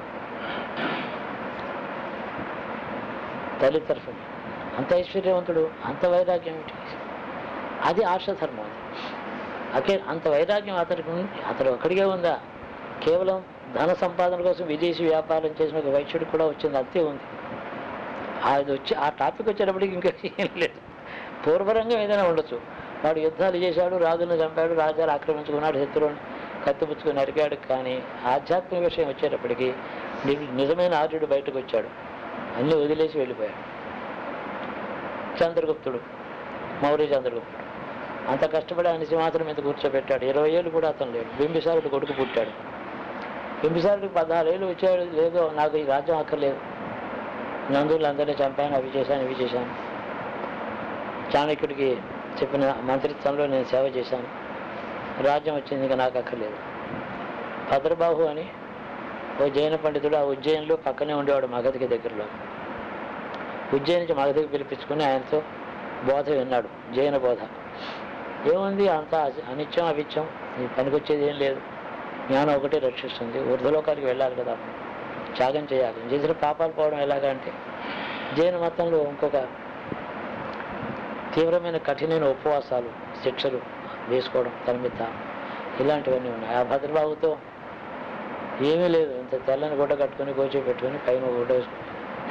తల్లి తరఫున. అంత ఐశ్వర్యవంతుడు, అంత వైరాగ్యం ఏమిటి? అది ఆర్షధర్మం. అది అంత వైరాగ్యం అతడు ఒక్కడికే ఉందా? కేవలం ధన సంపాదన కోసం విదేశీ వ్యాపారం చేసిన ఒక వైశ్యుడు కూడా వచ్చింది, అంతే ఉంది. అది వచ్చి ఆ టాపిక్ వచ్చేటప్పటికి ఇంకా ఏం లేదు. పూర్వరంగం ఏదైనా ఉండొచ్చు. వాడు యుద్ధాలు చేశాడు, రాజులను చంపాడు, రాజ్యాలు ఆక్రమించుకున్నాడు, శత్రువుని కత్తిపుచ్చుకుని నరికాడు. కానీ ఆధ్యాత్మిక విషయం వచ్చేటప్పటికి నిజమైన ఆర్యుడు బయటకు వచ్చాడు, అన్నీ వదిలేసి వెళ్ళిపోయాడు. చంద్రగుప్తుడు, మౌర్య చంద్రగుప్తుడు అంత కష్టపడి ఆయన సింహాసనం మీద కూర్చోబెట్టాడు. 20 ఏళ్ళు కూడా అతను లేడు. బింబిసారుడు కొడుకు పుట్టాడు. బింబిసారుడికి 14 ఏళ్ళు వచ్చాడు. లేదో నాకు ఈ రాజ్యం అక్కర్లేదు, నందువులు అందరినీ చంపాను, అవి చేశాను, ఇవి చేశాను, చాణక్యుడికి చెప్పిన మంత్రిత్వంలో నేను సేవ చేశాను, రాజ్యం వచ్చింది, ఇంకా నాకు అక్కర్లేదు. భద్రబాహు అని ఓ జైన పండితుడు ఆ ఉజ్జయినిలో పక్కనే ఉండేవాడు, మగధకి దగ్గరలో. ఉజ్జయిని నుంచి మగధకి పిలిపించుకుని ఆయనతో బోధ విన్నాడు, జైన బోధ. ఏముంది, అంతా అనిత్యం అవిత్యం, ఈ పనికొచ్చేది ఏం లేదు, జ్ఞానం ఒకటే రక్షిస్తుంది, ఊర్ధ్వలోకానికి వెళ్ళాలి కదా, త్యాగం చేయాలి. చేసిన పాపాలు పోవడం ఎలాగంటే జైన మతంలో ఇంకొక తీవ్రమైన కఠినమైన ఉపవాసాలు, శిక్షలు వేసుకోవడం తన మీద, ఇలాంటివన్నీ ఉన్నాయి. ఆ భద్రబాబుతో ఏమీ లేదు, ఇంత తెల్లని గుడ్డ కట్టుకుని గోచి పెట్టుకుని పైన గుడ్డ వేసుకుని.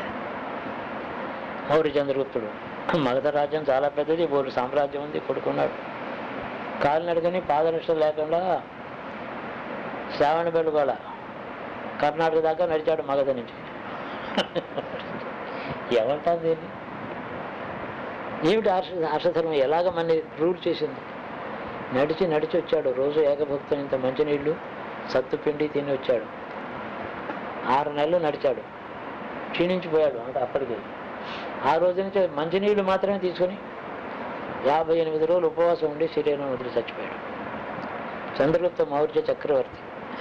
మౌర్య చంద్రగుప్తుడు, మగధ రాజ్యం చాలా పెద్దది, బోరు సామ్రాజ్యం ఉంది, కొడుకున్నాడు. కాలినడకని పాదరక్షలు లేకుండా శ్రావణ బెల్లుగోళ కర్ణాటక దాకా నడిచాడు మగధ నుంచి. ఏమంటారు దీన్ని? ఏమిటి హర్షధర్మం ఎలాగ మన రూల్ చేసింది? నడిచి నడిచి వచ్చాడు, రోజు ఏకభక్తుని ఇంత మంచినీళ్ళు సత్తుపిండి తిని వచ్చాడు. 6 నెలలు నడిచాడు, క్షీణించిపోయాడు. అంటే అప్పటికి ఆ రోజు నుంచి మంచినీళ్ళు మాత్రమే తీసుకొని 58 రోజులు ఉపవాసం ఉండి శరీరం వదిలి చచ్చిపోయాడు. చంద్రగుప్త మౌర్య చక్రవర్తి.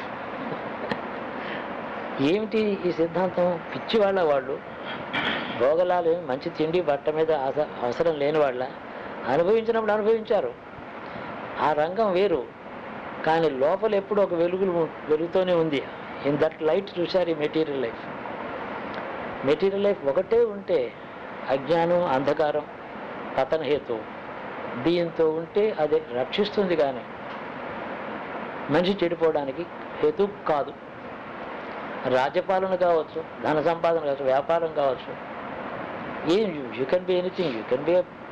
ఏమిటి ఈ సిద్ధాంతం? పిచ్చివాళ్ళ వాళ్ళు, భోగలాలు, మంచి తిండి బట్ట మీద అవసరం లేని వాళ్ళ, అనుభవించినప్పుడు అనుభవించారు, ఆ రంగం వేరు. కానీ లోపల ఎప్పుడు ఒక వెలుగుతూనే ఉంది. ఇన్ దట్ లైట్ చూశారు ఈ మెటీరియల్ లైఫ్. మెటీరియల్ లైఫ్ ఒకటే ఉంటే అజ్ఞానం, అంధకారం, పతన హేతు. దీంతో ఉంటే అది రక్షిస్తుంది, కానీ మనిషి చెడిపోవడానికి హేతు కాదు. రాజ్యపాలన కావచ్చు, ధన సంపాదన కావచ్చు, వ్యాపారం కావచ్చు, you can be anything. You can be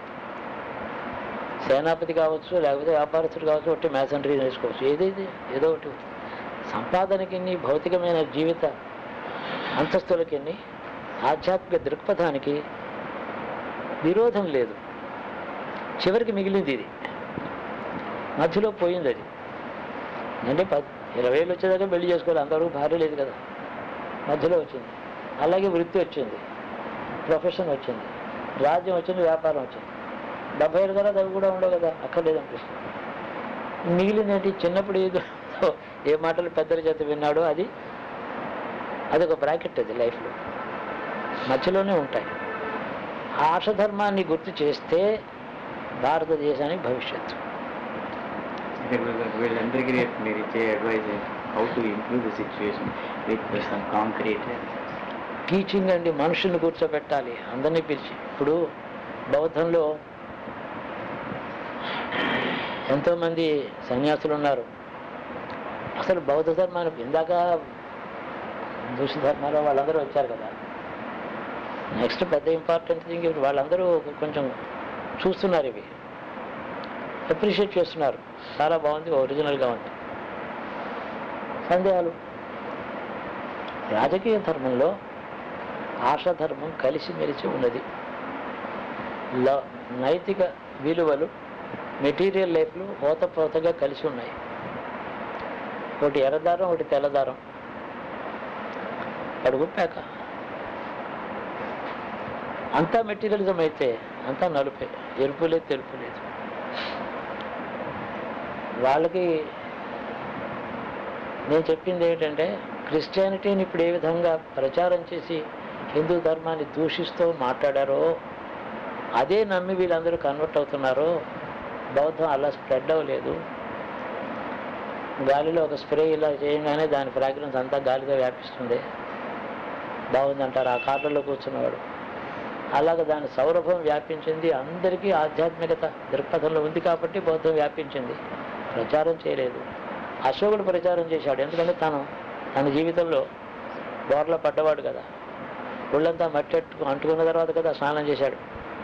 సేనాపతి కావచ్చు, లేకపోతే వ్యాపారస్తుడు కావచ్చు, ఒకటి మ్యాసనరీ నేర్చుకోవచ్చు, ఏదో ఒకటి. సంపాదనకి, భౌతికమైన జీవిత అంతస్తులకి, ఆధ్యాత్మిక దృక్పథానికి విరోధం లేదు. చివరికి మిగిలింది ఇది, మధ్యలో పోయింది అది. అంటే 20 ఏళ్ళు వచ్చేదాకా పెళ్లి చేసుకోవాలి, అంతవరకు భార్య లేదు కదా, మధ్యలో వచ్చింది. అలాగే వృత్తి వచ్చింది, ప్రొఫెషన్ వచ్చింది, రాజ్యం వచ్చింది, వ్యాపారం వచ్చింది. 70 ఏళ్ళ తర్వాత అవి కూడా ఉండవు కదా, అక్కర్లేదు అనిపిస్తుంది. మిగిలింది ఏంటి? చిన్నప్పుడు ఏ మాటలు పెద్దల చేత విన్నాడో అదొక బ్రాకెట్, అది లైఫ్లో మధ్యలోనే ఉంటాయి. ఆర్షధర్మాన్ని గుర్తు చేస్తే భారతదేశానికి భవిష్యత్తు. వీళ్ళందరికీ మీరు ఇచ్చే advice how to improve the situation with some concrete teaching అండి. మనుషుల్ని కూర్చోబెట్టాలి, అందరినీ పిలిచి. ఇప్పుడు బౌద్ధంలో ఎంతోమంది సన్యాసులు ఉన్నారు. అసలు బౌద్ధ ధర్మానికి ఇందాక ఋషి ధర్మాలు వాళ్ళందరూ వచ్చారు కదా. నెక్స్ట్ పెద్ద ఇంపార్టెంట్ థింగ్, వాళ్ళందరూ కొంచెం చూస్తున్నారు ఇవి. అప్రిషియేట్ చేస్తున్నారు, చాలా బాగుంది, ఒరిజినల్గా ఉంది. సందేహాలు. రాజకీయ ధర్మంలో ఆశాధర్మం కలిసిమెలిసి ఉన్నది. నైతిక విలువలు మెటీరియల్ లైఫ్లో ఓతపోతగా కలిసి ఉన్నాయి. ఒకటి ఎర్రదారం, ఒకటి తెల్లదారం. అడుగుపాక అంతా మెటీరియలిజం అయితే అంతా నలుపే, ఎరుపు లేదు తెలుపు లేదు. వాళ్ళకి నేను చెప్పింది ఏమిటంటే, క్రిస్టియానిటీని ఇప్పుడు ఏ విధంగా ప్రచారం చేసి హిందూ ధర్మాన్ని దూషిస్తూ మాట్లాడారో అదే నమ్మి వీళ్ళందరూ కన్వర్ట్ అవుతున్నారో, బౌద్ధం అలా స్ప్రెడ్ అవ్వలేదు. గాలిలో ఒక స్ప్రే ఇలా చేయగానే దాని ఫ్రాగ్రెన్స్ అంతా గాలిగా వ్యాపిస్తుంది, బాగుందంటారు ఆ కార్లలో కూర్చున్నవాడు. అలాగే దాని సౌరభం వ్యాపించింది, అందరికీ ఆధ్యాత్మికత దృక్పథంలో ఉంది కాబట్టి బౌద్ధం వ్యాపించింది, ప్రచారం చేయలేదు. అశోకుడు ప్రచారం చేశాడు, ఎందుకంటే తన జీవితంలో బోర్ల పడ్డవాడు కదా, ఒళ్ళంతా మట్టి అంటుకున్న తర్వాత కదా స్నానం చేశాడు.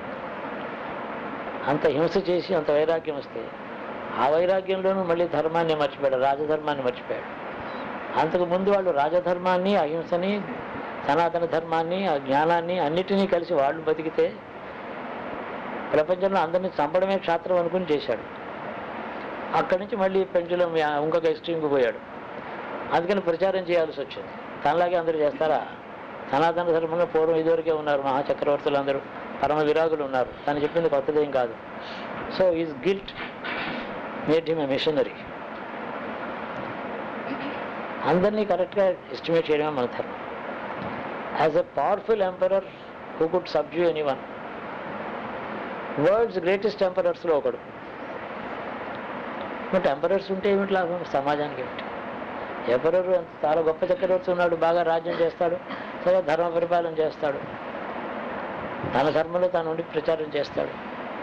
అంత హింస చేసి అంత వైరాగ్యం వస్తే ఆ వైరాగ్యంలోనూ మళ్ళీ ధర్మాన్ని మర్చిపోయాడు, రాజధర్మాన్ని మర్చిపోయాడు. అంతకు ముందు వాళ్ళు రాజధర్మాన్ని, అహింసని, సనాతన ధర్మాన్ని, ఆ జ్ఞానాన్ని అన్నిటినీ కలిసి వాళ్ళు బతికితే ప్రపంచంలో అందరినీ చంపడమే క్షాత్రం అనుకుని చేశాడు. అక్కడి నుంచి మళ్ళీ పెంచులం ఇంకొక ఎక్స్ట్రీమ్కి పోయాడు. అందుకని ప్రచారం చేయాల్సి వచ్చింది. తనలాగే అందరూ చేస్తారా? సనాతన ధర్మంలో పూర్వం ఇదివరకే ఉన్నారు, మహాచక్రవర్తులు అందరూ పరమ విరాగులు ఉన్నారు. తను చెప్పింది కొత్తదేం కాదు. So is guilt made him a missionary. అందరినీ కరెక్ట్గా ఎస్టిమేట్ చేయడమే మన ధర్మం. As a powerful emperor who could subdue anyone, world's greatest ఎంపరర్స్లో ఒకడు. బట్ ఎంపరర్స్ ఉంటే ఏమిటి లాభం సమాజానికి? ఏమిటి ఎంపరర్? చాలా గొప్ప చక్రవర్తి ఉన్నాడు, బాగా రాజ్యం చేస్తాడు, చాలా ధర్మ పరిపాలన చేస్తాడు, తన ధర్మంలో తాను ఉండి ప్రచారం చేస్తాడు,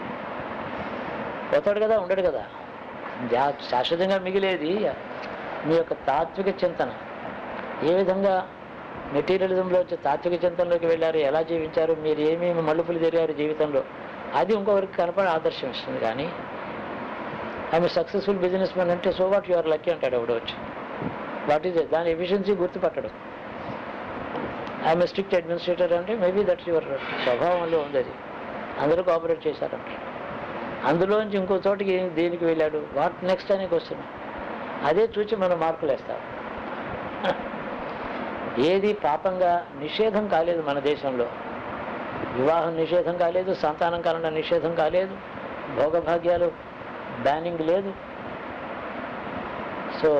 పోతాడు కదా, ఉండడు కదా. శాశ్వతంగా మిగిలేది మీ యొక్క తాత్విక చింతన. ఏ విధంగా మెటీరియలిజంలో వచ్చి తాత్విక చింతనలోకి వెళ్ళారు, ఎలా జీవించారు, మీరు ఏమేమి మలుపులు తిరిగారు జీవితంలో, అది ఇంకొకరికి కనపడి ఆదర్శం ఇస్తుంది. కానీ ఆమె సక్సెస్ఫుల్ బిజినెస్ మ్యాన్ అంటే సో వాట్, యువర్ లక్కీ అంటాడు ఎవడో వచ్చి. వాట్ ఈజ్ దాని ఎఫిషియన్సీ గుర్తుపట్టడం. ఆమె స్ట్రిక్ట్ అడ్మినిస్ట్రేటర్ అంటే మేబీ దట్ యువర్ స్వభావంలో ఉంది, అది అందరూ కోఆపరేట్ చేశారంట. అందులోంచి ఇంకో చోటికి దేనికి వెళ్ళాడు, వాట్ నెక్స్ట్ అనే క్వశ్చన్. అదే చూసి మనం మార్కులు వేస్తాం. ఏది పాపంగా నిషేధం కాలేదు మన దేశంలో. వివాహం నిషేధం కాలేదు, సంతానం కలన నిషేధం కాలేదు, భోగభాగ్యాలు బ్యానింగ్ లేదు. సో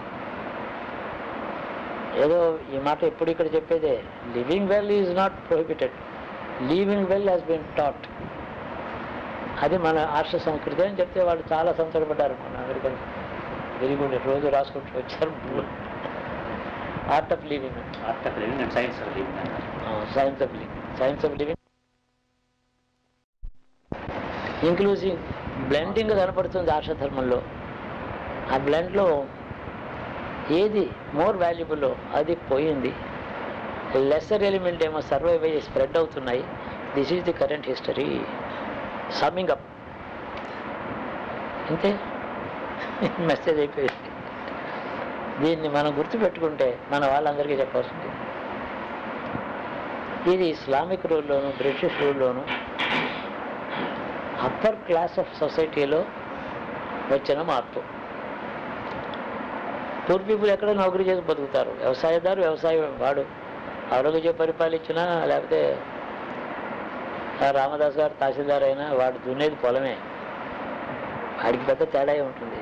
ఏదో ఈ మాట ఎప్పుడు ఇక్కడ చెప్పేదే, living well is not prohibited, living well has been taught. అది మన ఆర్ష సంస్కృతి అని చెప్తే వాళ్ళు చాలా సంతోషపడ్డారు. మన అమెరికన్ వెరీ గుడ్, రోజు రాసుకుంటూ వచ్చారు. Art of living, art of living and science of living. Science of living, science of living inclusive blending కనపడుతుంది ఆర్ష ధర్మంలో. ఆ బ్లెండ్లో ఏది మోర్ వాల్యుబుల్ అది పోయింది, లెసర్ ఎలిమెంట్ ఏమో సర్వైవ్ అయ్యి స్ప్రెడ్ అవుతున్నాయి. This is the current history. Summing up అంతే, మెసేజ్ అయిపోయింది. దీన్ని మనం గుర్తుపెట్టుకుంటే మన వాళ్ళందరికీ చెప్పాల్సింది. ఇది ఇస్లామిక్ రూల్లోను, బ్రిటిష్ రూల్లోను, అప్పర్ క్లాస్ ఆఫ్ సొసైటీలో వచ్చిన మార్పు. పూర్ పీపుల్ ఎక్కడ నౌకరీ చేసి బతుకుతారు, వ్యవసాయదారు వ్యవసాయం వాడు ఔరంగజేబు పరిపాలించినా, లేకపోతే రామదాస్ గారు తహసీల్దార్ అయినా వాడు దున్నేది పొలమే, వాడికి పెద్ద తేడా ఉంటుంది.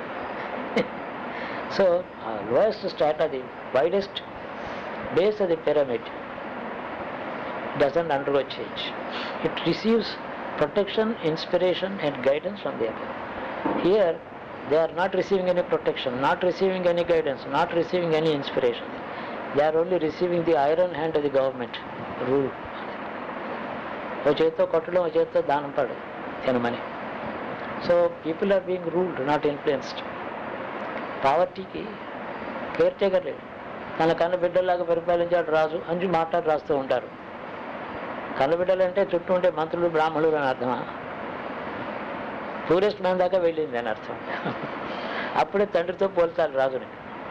So lowest strata, the widest base of the pyramid doesn't undergo change. It receives protection, inspiration and guidance from the above. Here they are not receiving any protection, not receiving any guidance, not receiving any inspiration. They are only receiving the iron hand of the government rule. ఓ చేత్తో కొట్టడం, ఓ చేత్తో దానం పడు తినమని. So people are being ruled, not influenced. పావర్టీకి caretaker లేదు. తన కన్న బిడ్డలాగా పరిపాలించాడు రాజు అని మాట్లాడి రాస్తూ ఉంటారు. కన్నబిడ్డలు అంటే చుట్టూ ఉంటే మంత్రులు బ్రాహ్మణులు అని అర్థమా? టూరిస్ట్ మ్యాన్ దాకా వెళ్ళింది అని అర్థం. అప్పుడే తండ్రితో పోల్చాలి రాజుని.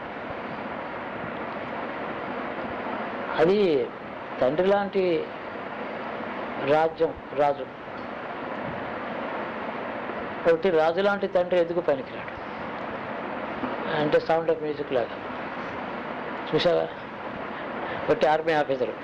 అది తండ్రి లాంటి రాజు ఒకటి, రాజు లాంటి తండ్రి ఎందుకు పనికిరాడు అంటే సౌండ్ ఆఫ్ మ్యూజిక్ లాగా చూసావా, ఒకటి ఆర్మీ ఆఫీసరు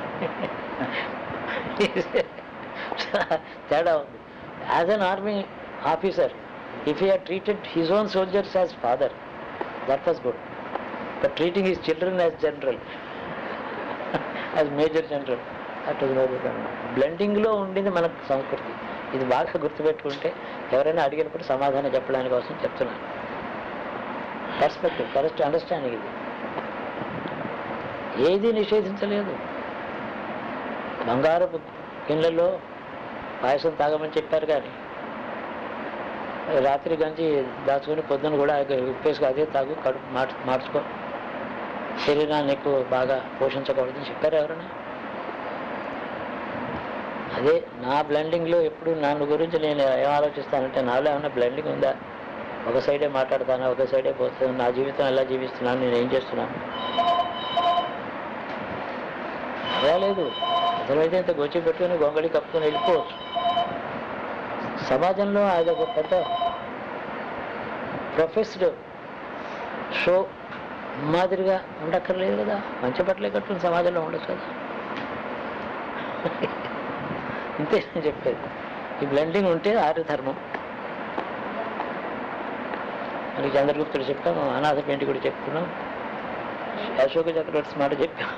తేడా ఉంది. As an army officer, if he had treated his own soldiers as father, that was good. But treating his children as general, as major general, that was not good. బ్లెండింగ్లో ఉండింది మన సంస్కృతి. ఇది బాగా గుర్తుపెట్టుకుంటే ఎవరైనా అడిగినప్పుడు సమాధానం చెప్పడానికి కోసం చెప్తున్నాను. Perspective, correct understanding. ఇది ఏది నిషేధించలేదు. బంగారపు గిన్నెల్లో పాయసం తాగమని చెప్పారు, కానీ రాత్రి గంజి దాచుకొని పొద్దున కూడా ఉప్పేసుకు అదే తాగు, కడుపు మార్చుకో, శరీరాన్ని ఎక్కువ బాగా పోషించకూడదని చెప్పారు ఎవరైనా? అదే నా బ్లెండింగ్లో ఎప్పుడు నన్ను గురించి నేను ఏం ఆలోచిస్తానంటే, నాలో ఏమైనా బ్లెండింగ్ ఉందా? ఒక సైడే మాట్లాడతాను, ఒక సైడే పోతాను. నా జీవితం ఎలా జీవిస్తున్నాను, నేను ఏం చేస్తున్నాను లేదు. అసలైతే ఇంత గోచి పెట్టుకుని గొంగళి కప్పుకొని వెళ్ళిపోవచ్చు. సమాజంలో అది ఒక పెద్ద ప్రొఫెస్డ్ షో మాదిరిగా ఉండక్కర్లేదు కదా. మంచి బట్టలే కట్టుకుని సమాజంలో ఉండొచ్చు కదా. ఇంతే నేను చెప్పేది. ఈ బ్లెండింగ్ ఉంటే ఆర్యధర్మం. మరి చంద్రగుప్తుడు చెప్పాము, అనాథ పెంటి కూడా చెప్పుకున్నాం, అశోక చక్రవర్తి మాట చెప్పాం.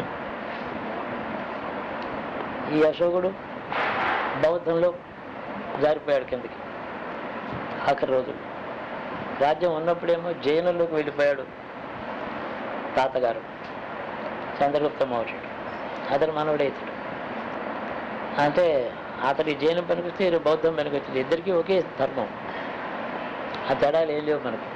ఈ అశోకుడు బౌద్ధంలో జారిపోయాడు కిందకి ఆఖరి రోజులు. రాజ్యం ఉన్నప్పుడేమో జైనుల్లోకి వెళ్ళిపోయాడు తాతగారు చంద్రగుప్త మౌర్యుడు. అతను మనవడే ఇతడు. అంటే అతడి జైనం పనికొస్తే బౌద్ధం పనికొచ్చింది. ఇద్దరికీ ఒకే ధర్మం. ఆ తేడాలు ఏం లేవు మనకి.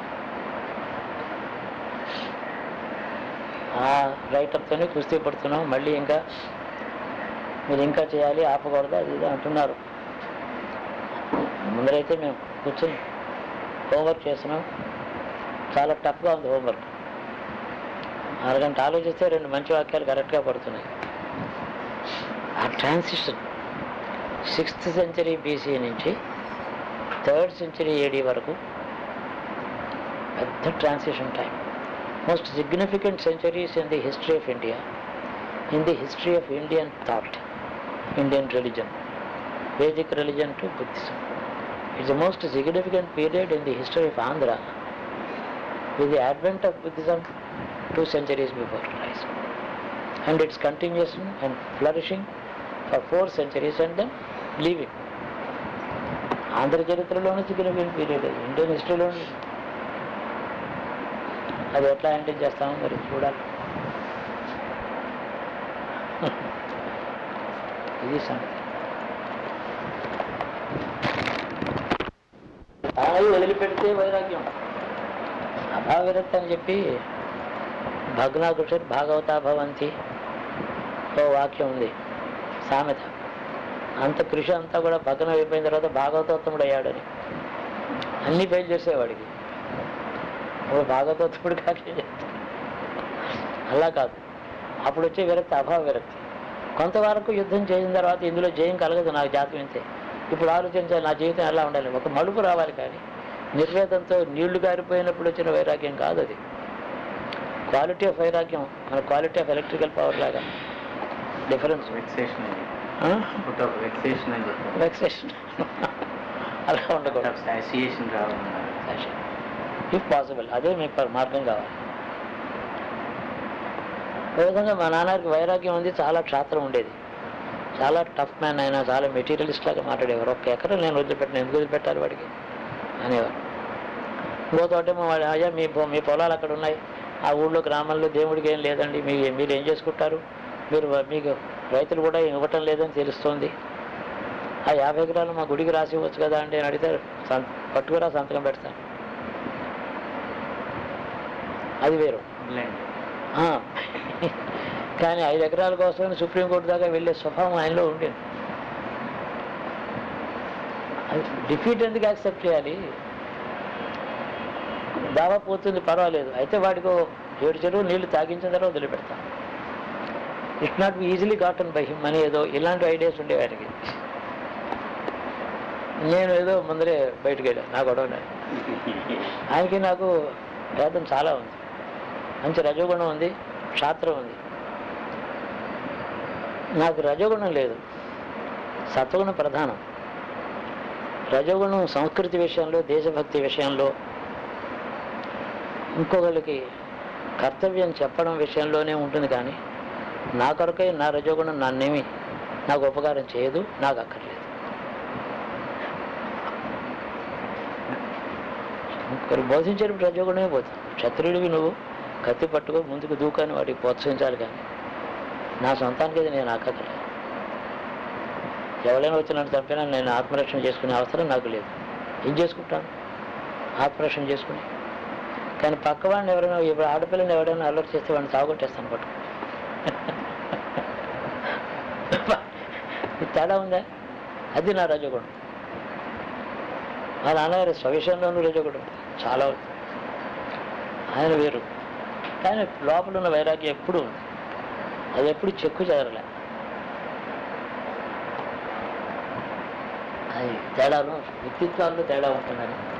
ఆ రైటర్తోనే కుస్తీ పడుతున్నాం. మళ్ళీ ఇంకా మీరు ఇంకా చేయాలి, ఆపకూడదు, అది ఇది అంటున్నారు. ముందరైతే మేము కూర్చొని హోంవర్క్ చేస్తున్నాం. చాలా టఫ్గా ఉంది హోంవర్క్. అరగంట ఆలోచిస్తే 2 మంచి వాక్యాలు కరెక్ట్గా పడుతున్నాయి. ఆ ట్రాన్సిషన్ 6th century BC నుంచి 3rd century AD వరకు పెద్ద transition time. Most significant centuries in the history of India, in the history of Indian thought, Indian religion, Vedic religion to Buddhism. It's the most significant period in the history of Andhra, with the advent of Buddhism 2 centuries before Christ, and its continuation and flourishing for 4 centuries and then leaving. Andhra చరిత్రలోనే significant period, Indian హిస్టరీలోనే. అది ఎట్లా handle చేస్తామో మరి చూడాలి. ఇది సంగతి. తాయి వదిలిపెడితే వైరాగ్యం, అభావ విరక్తి అని చెప్పి భగ్నాకృషి భాగవతా భవంతి ఓ వాక్యం ఉంది, సామెత. అంత కృషి అంతా కూడా భగ్నం అయిపోయిన తర్వాత భాగవతోత్తముడు అయ్యాడని అన్ని ఫెయిల్ చేసేవాడికి. ఇప్పుడు భాగవతోత్తముడు కాకే చెప్తాడు. అలా కాదు. అప్పుడు వచ్చే విరక్తి అభావ విరక్తి. కొంతవరకు యుద్ధం చేసిన తర్వాత ఇందులో జయం కలగదు, నాకు జాతకం ఇంతే. ఇప్పుడు ఆలోచించాలి నా జీవితం ఎలా ఉండాలి, ఒక మలుపు రావాలి. కానీ నిర్వేదంతో నీళ్లు గారిపోయినప్పుడు వచ్చిన వైరాగ్యం కాదు అది. క్వాలిటీ ఆఫ్ వైరాగ్యం మన క్వాలిటీ ఆఫ్ ఎలక్ట్రికల్ పవర్ లాగా డిఫరెన్స్. వెక్సేషన్ అలా ఉండకూడదు. ఇఫ్ పాసిబుల్ అదే మీకు మార్గం కావాలి. ఏ విధంగా మా నాన్నకి వైరాగ్యం ఉంది, చాలా క్షాత్రం ఉండేది, చాలా టఫ్ మ్యాన్ అయినా, చాలా మెటీరియలిస్ట్ లాగా మాట్లాడేవారు. 1 ఎకరం నేను వదిలిపెట్టిన, ఎందుకు వదిలిపెట్టాలి వాడికి అనేవారు. ఇంకో తోటేమో వాడు, అయ్యా మీ పొలాలు అక్కడ ఉన్నాయి, ఆ ఊళ్ళో గ్రామంలో దేవుడికి ఏం లేదండి, మీరు ఏం చేసుకుంటారు, మీకు రైతులు కూడా ఇవ్వటం లేదని తెలుస్తోంది, ఆ 50 ఎకరాలు మా గుడికి రాసి ఇవ్వచ్చు కదా అంటే అని అడిగితే పట్టుకురా సంతకం పెడతాను. అది వేరు. కానీ 5 ఎకరాల కోసం సుప్రీంకోర్టు దాకా వెళ్ళే స్వభావం ఆయనలో ఉండేది. డిఫీట్ ఎందుకు యాక్సెప్ట్ చేయాలి? దావా పోతుంది పర్వాలేదు, అయితే వాడికి 7 చెరువు నీళ్లు తాగించిన తర్వాత వదిలిపెడతాను. It not be easily gotten by him అని ఏదో ఇలాంటి ఐడియాస్ ఉండేవి ఆయనకి. నేను ఏదో ముందరే బయటకు వెళ్ళాను, నా గొడవ లేదు. ఆయనకి నాకు భేదం చాలా ఉంది. మంచి రజోగుణం ఉంది, క్షాత్రం ఉంది. నాకు రజోగుణం లేదు, సత్వగుణం ప్రధానం. రజోగుణం సంస్కృతి విషయంలో, దేశభక్తి విషయంలో, ఇంకొకరికి కర్తవ్యం చెప్పడం విషయంలోనే ఉంటుంది. కానీ నా కొరకై నా రజోగుణం నన్నేమి నాకు ఉపకారం చేయదు, నాకు అక్కర్లేదు. ఒకరు బోధించేటప్పుడు రజోగుణమే పోతుంది. క్షత్రుడివి నువ్వు కత్తి పట్టుకో ముందుకు దూకాని వాడికి ప్రోత్సహించాలి, కానీ నా సొంతానికి అది నేను అక్కర్లేదు. ఎవరైనా వచ్చి నన్ను చంపినా నేను ఆత్మరక్షణ చేసుకునే అవసరం నాకు లేదు. ఏం చేసుకుంటాను? ఆత్మరక్షణ చేసుకుని. కానీ పక్కవాడిని ఎవరైనా, ఇప్పుడు ఆడపిల్లని ఎవరైనా అలర్ట్ చేస్తే వాడిని సాగొట్టేస్తాను పట్టు. ఇది తేడా ఉందా? అది నా రజోగుణం. మా నాన్నగారి స్వవిషయంలోనూ రజోగుణం చాలా ఉంది. ఆయన వేరు, కానీ లోపల ఉన్న వైరాగ్యం ఎప్పుడు ఉంది. అది ఎప్పుడు చెక్కు చెదరలే. అది తేడాలు వ్యక్తిత్వాల్లో తేడా ఉంటుందని